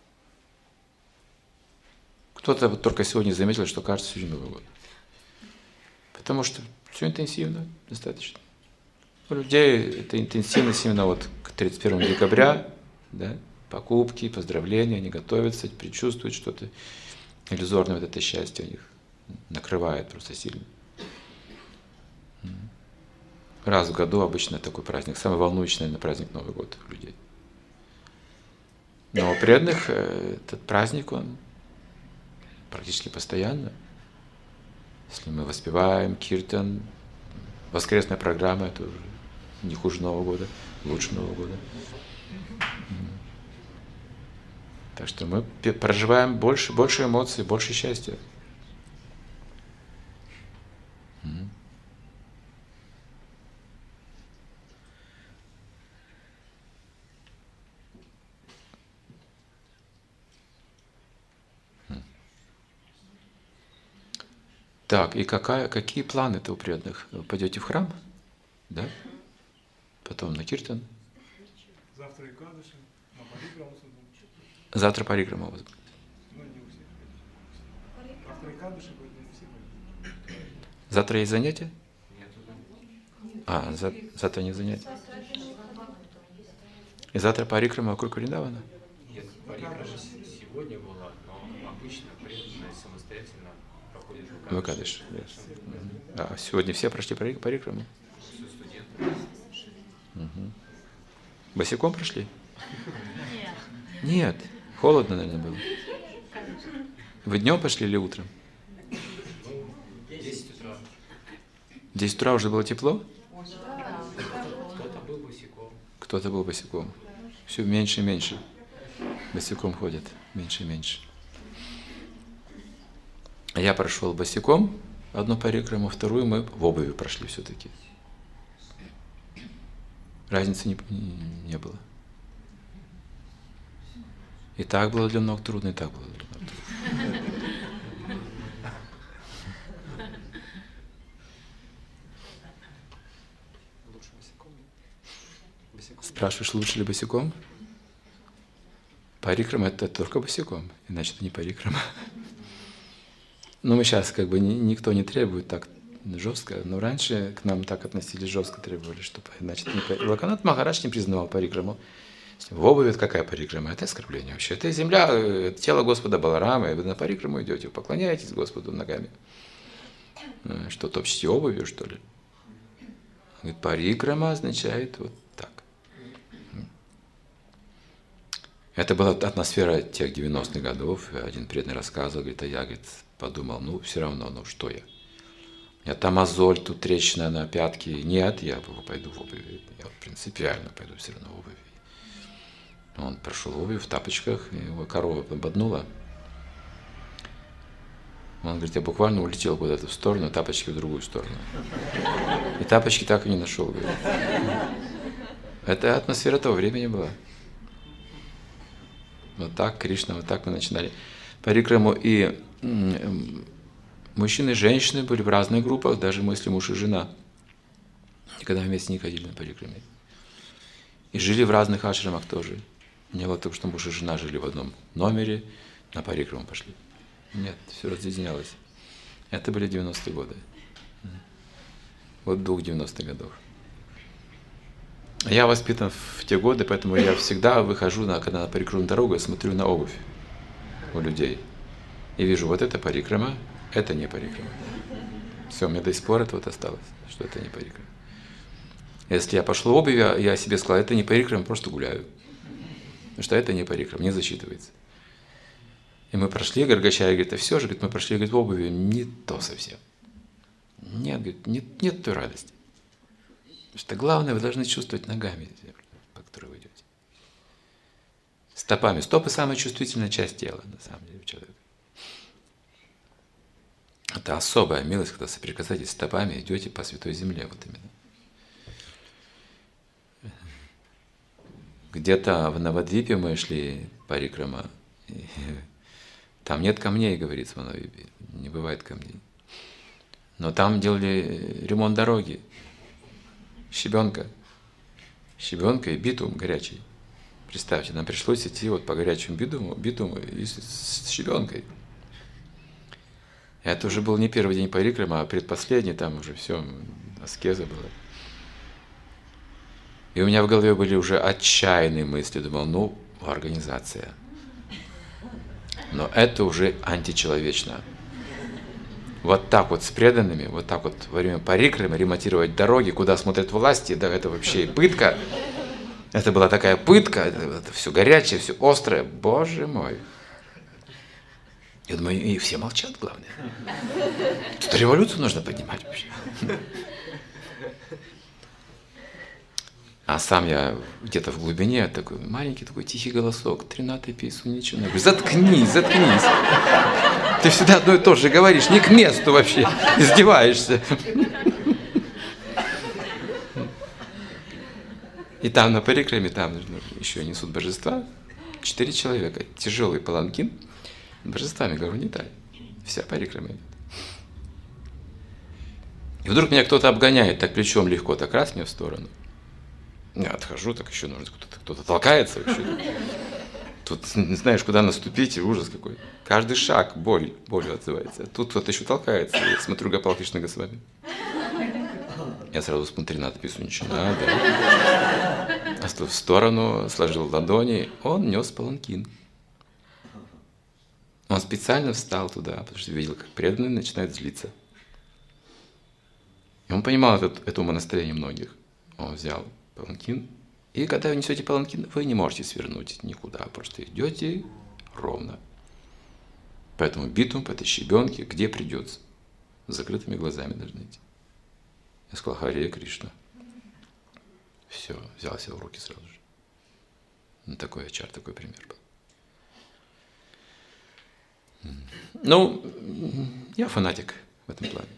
Кто-то вот только сегодня заметил, что кажется сегодня Новый год. Потому что все интенсивно достаточно. У людей эта интенсивность именно вот к тридцать первому декабря, да, покупки, поздравления, они готовятся, предчувствуют что-то. Иллюзорное вот это счастье у них накрывает просто сильно. Раз в году обычно такой праздник. Самый волнующий, наверное, праздник Новый год у людей. Но у преданных этот праздник, он практически постоянно. Если мы воспеваем киртан, воскресная программа, это уже не хуже Нового года, лучше Нового года. Так что мы проживаем больше, больше эмоций, больше счастья. Так, и какая, какие планы-то у преданных? Вы пойдете в храм? Да? Потом на киртан? Завтра и Кадыши, на парикраму. Завтра парикрама у вас будет? Ну, не у всех. Завтра и Кадыши будет, не все будут. Завтра есть занятия? Нет. А, за, завтра не занятия. И завтра парикрама вокруг Вриндавана? Нет, парикрама сегодня была, но обычно преданные самостоятельно проходят в Кадыш. А сегодня все прошли парикраму? Все студенты. Угу. Босиком прошли? Нет. Нет. Холодно, наверное, было. Вы днем пошли или утром? Ну, десять утра. десять утра уже было тепло? Кто-то был босиком. Кто-то был босиком. Все меньше и меньше. Босиком ходят. Меньше и меньше. Я прошел босиком одну парикраму, вторую мы в обуви прошли все-таки. Разницы не, не, не было. И так было для ног трудно, и так было для ног трудно. Лучше босиком? Босиком? Спрашиваешь, лучше ли босиком? Парикрама — это только босиком, иначе это не парикрама. Ну, мы сейчас как бы ни, никто не требует так жестко, но раньше к нам так относились жестко, требовали, чтобы иначе это не парикрама. Лакханат Махарадж не признавал парикраму. В обуви это какая парикрама? Это оскорбление вообще. Это земля, это тело Господа Баларама, и вы на парикраму идете, вы поклоняетесь Господу ногами. Что, топчете обувью, что ли? Говорит, парикрама означает вот так. Это была атмосфера тех девяностых годов. Один преданный рассказывал, говорит, а я, говорит, подумал, ну, все равно, ну, что я? Я там мозоль, тут трещина на пятке. Нет, я пойду в обуви. Я принципиально пойду все равно в обуви. Он прошел в обуви, в тапочках, и его корова ободнула. Он говорит, я буквально улетел куда-то в сторону, тапочки в другую сторону. И тапочки так и не нашел. Говорит. Это атмосфера того времени была. Вот так, Кришна, вот так мы начинали парикраму. И мужчины и женщины были в разных группах, даже если муж и жена. Никогда вместе не ходили на парикраме. И жили в разных ашрамах тоже. Не было только, что муж и жена жили в одном номере, на парикраму пошли. Нет, все разъединялось. Это были девяностые годы. Вот дух девяностых годов. Я воспитан в те годы, поэтому я всегда выхожу, на, когда на парикрамную дорогу, я смотрю на обувь у людей. И вижу, вот это парикрама, это не парикрама. Все, у меня до сих пор это вот осталось, что это не парикрама. Если я пошел в обувь, я, я себе сказал, это не парикрама, просто гуляю. Потому что это не парикрама, не засчитывается. И мы прошли, Гаргачарья говорит, а все же, говорит, мы прошли, говорит, в обуви, не то совсем. Нет, говорит, нет, нет той радости. Потому что главное, вы должны чувствовать ногами землю, по которой вы идете. Стопами. Стопы – самая чувствительная часть тела, на самом деле, у человека. Это особая милость, когда соприкасаетесь стопами, идете по святой земле, вот именно. Где-то в Навадвипе мы шли парикрама. Там нет камней, говорится в Навадвипе, не бывает камней. Но там делали ремонт дороги. Щебенка. Щебенка и битум горячий. Представьте, нам пришлось идти вот по горячему битуму, битуму и с щебенкой. Это уже был не первый день парикрама, а предпоследний, там уже все, аскеза была. И у меня в голове были уже отчаянные мысли. Думал, ну, организация. Но это уже античеловечно. Вот так вот с преданными, вот так вот во время парикрамы ремонтировать дороги, куда смотрят власти, да это вообще пытка. Это была такая пытка, это, это все горячее, все острое. Боже мой. Я думаю, и все молчат, главное. Тут революцию нужно поднимать вообще. А сам я где-то в глубине, такой маленький такой тихий голосок, тринадцатый пису, ничего. Я говорю, заткнись, заткнись. Ты всегда одно и то же говоришь, не к месту вообще, издеваешься. И там на парикраме, там еще несут божества, четыре человека, тяжелый паланкин, божествами Гаурнитай, вся парикрама идет. И вдруг меня кто-то обгоняет, так плечом легко, так раз мне в сторону. Я отхожу, так еще нужно, кто-то, кто-то толкается вообще. Тут не знаешь, куда наступить, ужас какой. Каждый шаг боль, болью отзывается. Тут кто-то еще толкается. Я смотрю, Гопал Кришна Госвами. Я сразу смотрю, надо пису, ничего надо. В сторону, сложил ладони. Он нес паланкин. Он специально встал туда, потому что видел, как преданные начинают злиться. И он понимал это, это умонастроение многих. Он взял паланкин. И когда вы несете паланкин, вы не можете свернуть никуда, просто идете ровно. Поэтому битум по этой щебенке, где придется, с закрытыми глазами должны идти. Я сказал, Харе Кришна. Все, взял себя в руки сразу же. Ну, такой ачар, такой пример был. Ну, я фанатик в этом плане.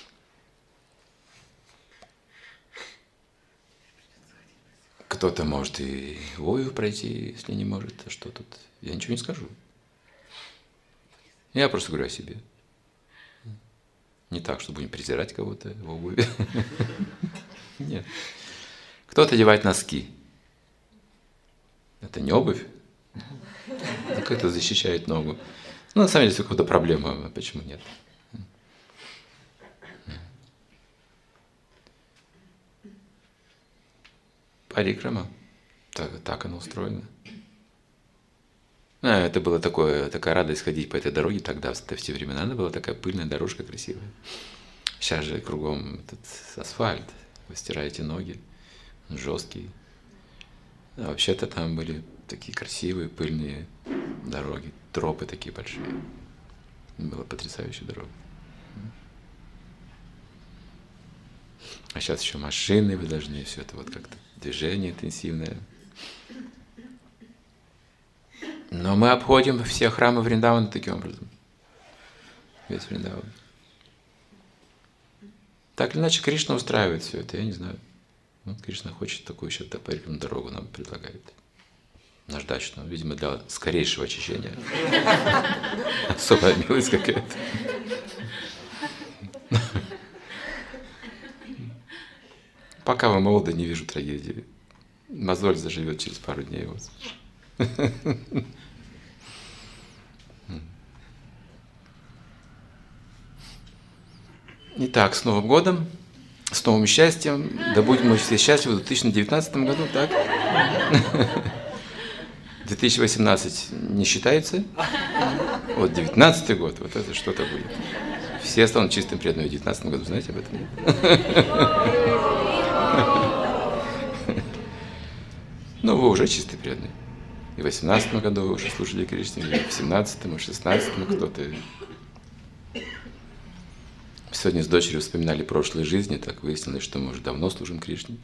Кто-то может и вою пройти, если не может, а что тут? Я ничего не скажу. Я просто говорю о себе. Не так, что будем презирать кого-то в обуви. Нет. Кто-то одевает носки. Это не обувь. Кто-то защищает ногу. Ну, на самом деле, если какая-то проблема, почему нет? Парикрама. Так, так оно устроено. А, это была такое, такая радость ходить по этой дороге тогда, в те времена. Она была такая пыльная дорожка красивая. Сейчас же кругом этот асфальт. Вы стираете ноги. Он жесткий. А вообще-то там были такие красивые пыльные дороги. Тропы такие большие. Была потрясающая дорога. А сейчас еще машины, вы должны все это вот как-то движение интенсивное. Но мы обходим все храмы Вриндавана таким образом. весь Вриндаван. Так или иначе, Кришна устраивает все это, я не знаю. Вот Кришна хочет такую еще парикмахерскую дорогу нам предлагает. Наждачную, видимо, для скорейшего очищения. Особая милость какая-то. Пока вы молоды, не вижу трагедии. Мозоль заживет через пару дней. Вот. Итак, с Новым годом, с новым счастьем. Да будем мы все счастливы в две тысячи девятнадцатом году, так? две тысячи восемнадцатый не считается? Вот девятнадцатый год, вот это что-то будет. Все станут чистым преданным в девятнадцатом году, знаете об этом? Ну, вы уже чистый преданный. И в восемнадцатом году вы уже служили Кришне, и в семнадцатом, и в шестнадцатом кто-то. Сегодня с дочерью вспоминали прошлые жизни, так выяснилось, что мы уже давно служим Кришне.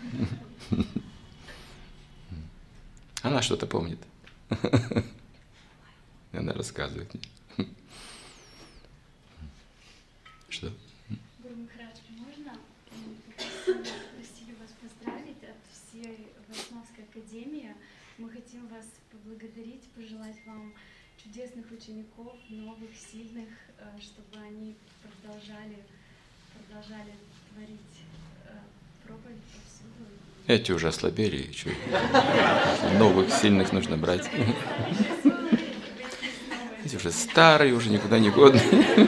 Она что-то помнит. И она рассказывает мне. Что? Гуру Махарадж, можно просили вас поздравить от всей Вайшнавской академии. Мы хотим вас поблагодарить, пожелать вам чудесных учеников, новых, сильных, чтобы они продолжали, продолжали творить проповедь повсюду. Эти уже ослабели, и что? Новых, сильных нужно брать. Эти уже старые, уже никуда не годные.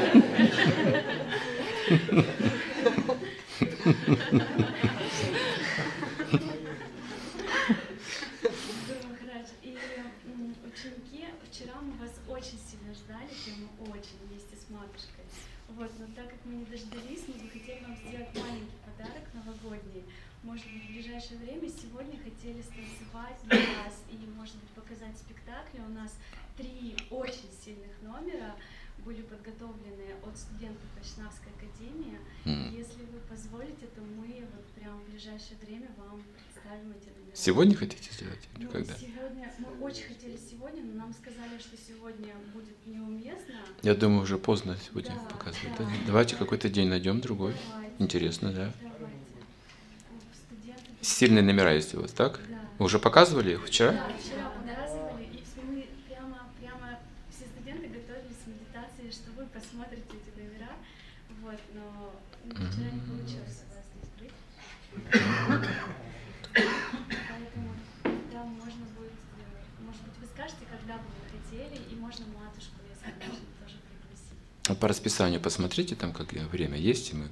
И ученики, вчера мы вас очень сильно ждали, прямо очень, вместе с матушкой. Вот, но так как мы не дождались, мы бы хотели вам сделать маленький подарок новогодний. Может быть, в ближайшее время сегодня хотели станцевать для вас и, может быть, показать спектакли. У нас три очень сильных номера были подготовлены от студентов Вайшнавской академии. Mm. Если вы позволите, то мы вот прямо в ближайшее время вам представим эти номера. Сегодня хотите сделать? Ну, когда? Сегодня, мы очень хотели сегодня, но нам сказали, что сегодня будет неуместно. Я думаю, уже поздно сегодня да, показывать. Да, Давайте да. какой-то день найдем другой. Давайте. Интересно, да? Давайте. Студенты... Сильные номера есть у вас, так? Да. Вы уже показывали их вчера? Да, вчера показывали, и мы прямо, прямо все студенты готовились к медитации, что вы посмотрите эти номера, вот, но вчера не получилось у вас здесь быть. Поэтому да, можно будет, может быть, вы скажете, когда бы вы хотели, и можно матушку, если можно, тоже пригласить. По расписанию посмотрите, там как время есть, и мы...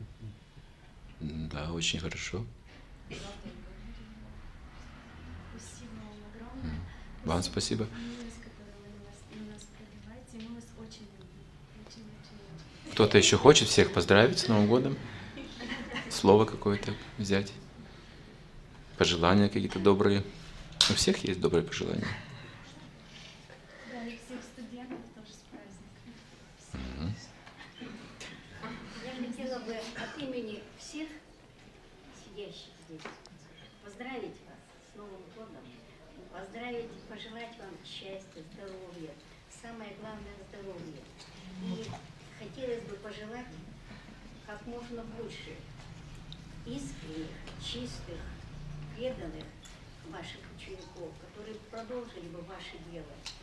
Да, очень хорошо. Спасибо вам огромное. Вам спасибо. Милость, которую вы на нас, на нас проливаете, мы вас очень любим. Очень, очень, очень. Кто-то еще хочет всех поздравить с Новым годом? Слово какое-то взять? Пожелания какие-то добрые? У всех есть добрые пожелания. Да, и всех студентов тоже с праздником. Я хотела бы от имени всех сидящих здесь поздравить вас с Новым годом, поздравить, пожелать вам счастья, здоровья, самое главное здоровье. И хотелось бы пожелать как можно больше искренних, чистых, преданных ваших учеников, которые продолжили бы ваше дело.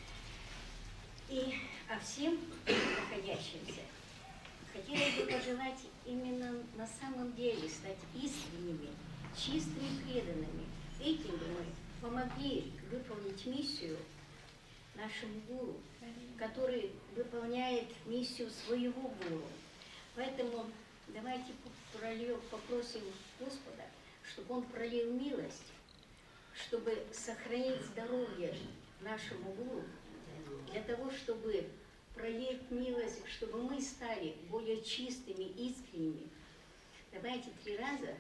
И а всем находящимся хотелось бы пожелать именно на самом деле стать искренними, чистыми, преданными. Этим бы мы помогли выполнить миссию нашему гуру, который выполняет миссию своего гуру. Поэтому давайте прольем, попросим Господа, чтобы Он пролил милость, чтобы сохранить здоровье нашему гуру, для того, чтобы пролить милость, чтобы мы стали более чистыми, искренними. Давайте три раза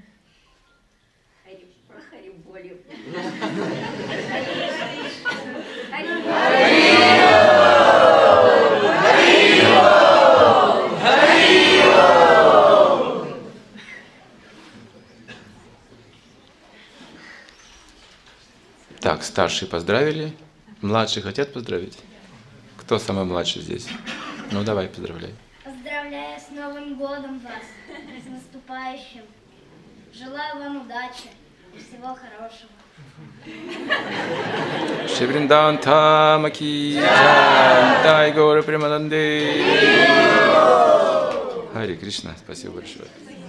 Хари, про Хариболю. Так, старшие поздравили. Младшие хотят поздравить? Кто самый младший здесь? Ну давай, поздравляй. Поздравляю с Новым годом вас, с наступающим. Желаю вам удачи и всего хорошего. Шри Вриндаvan Dham Ki Jai, Дай Гаура Премананде. Харе Кришна, спасибо большое.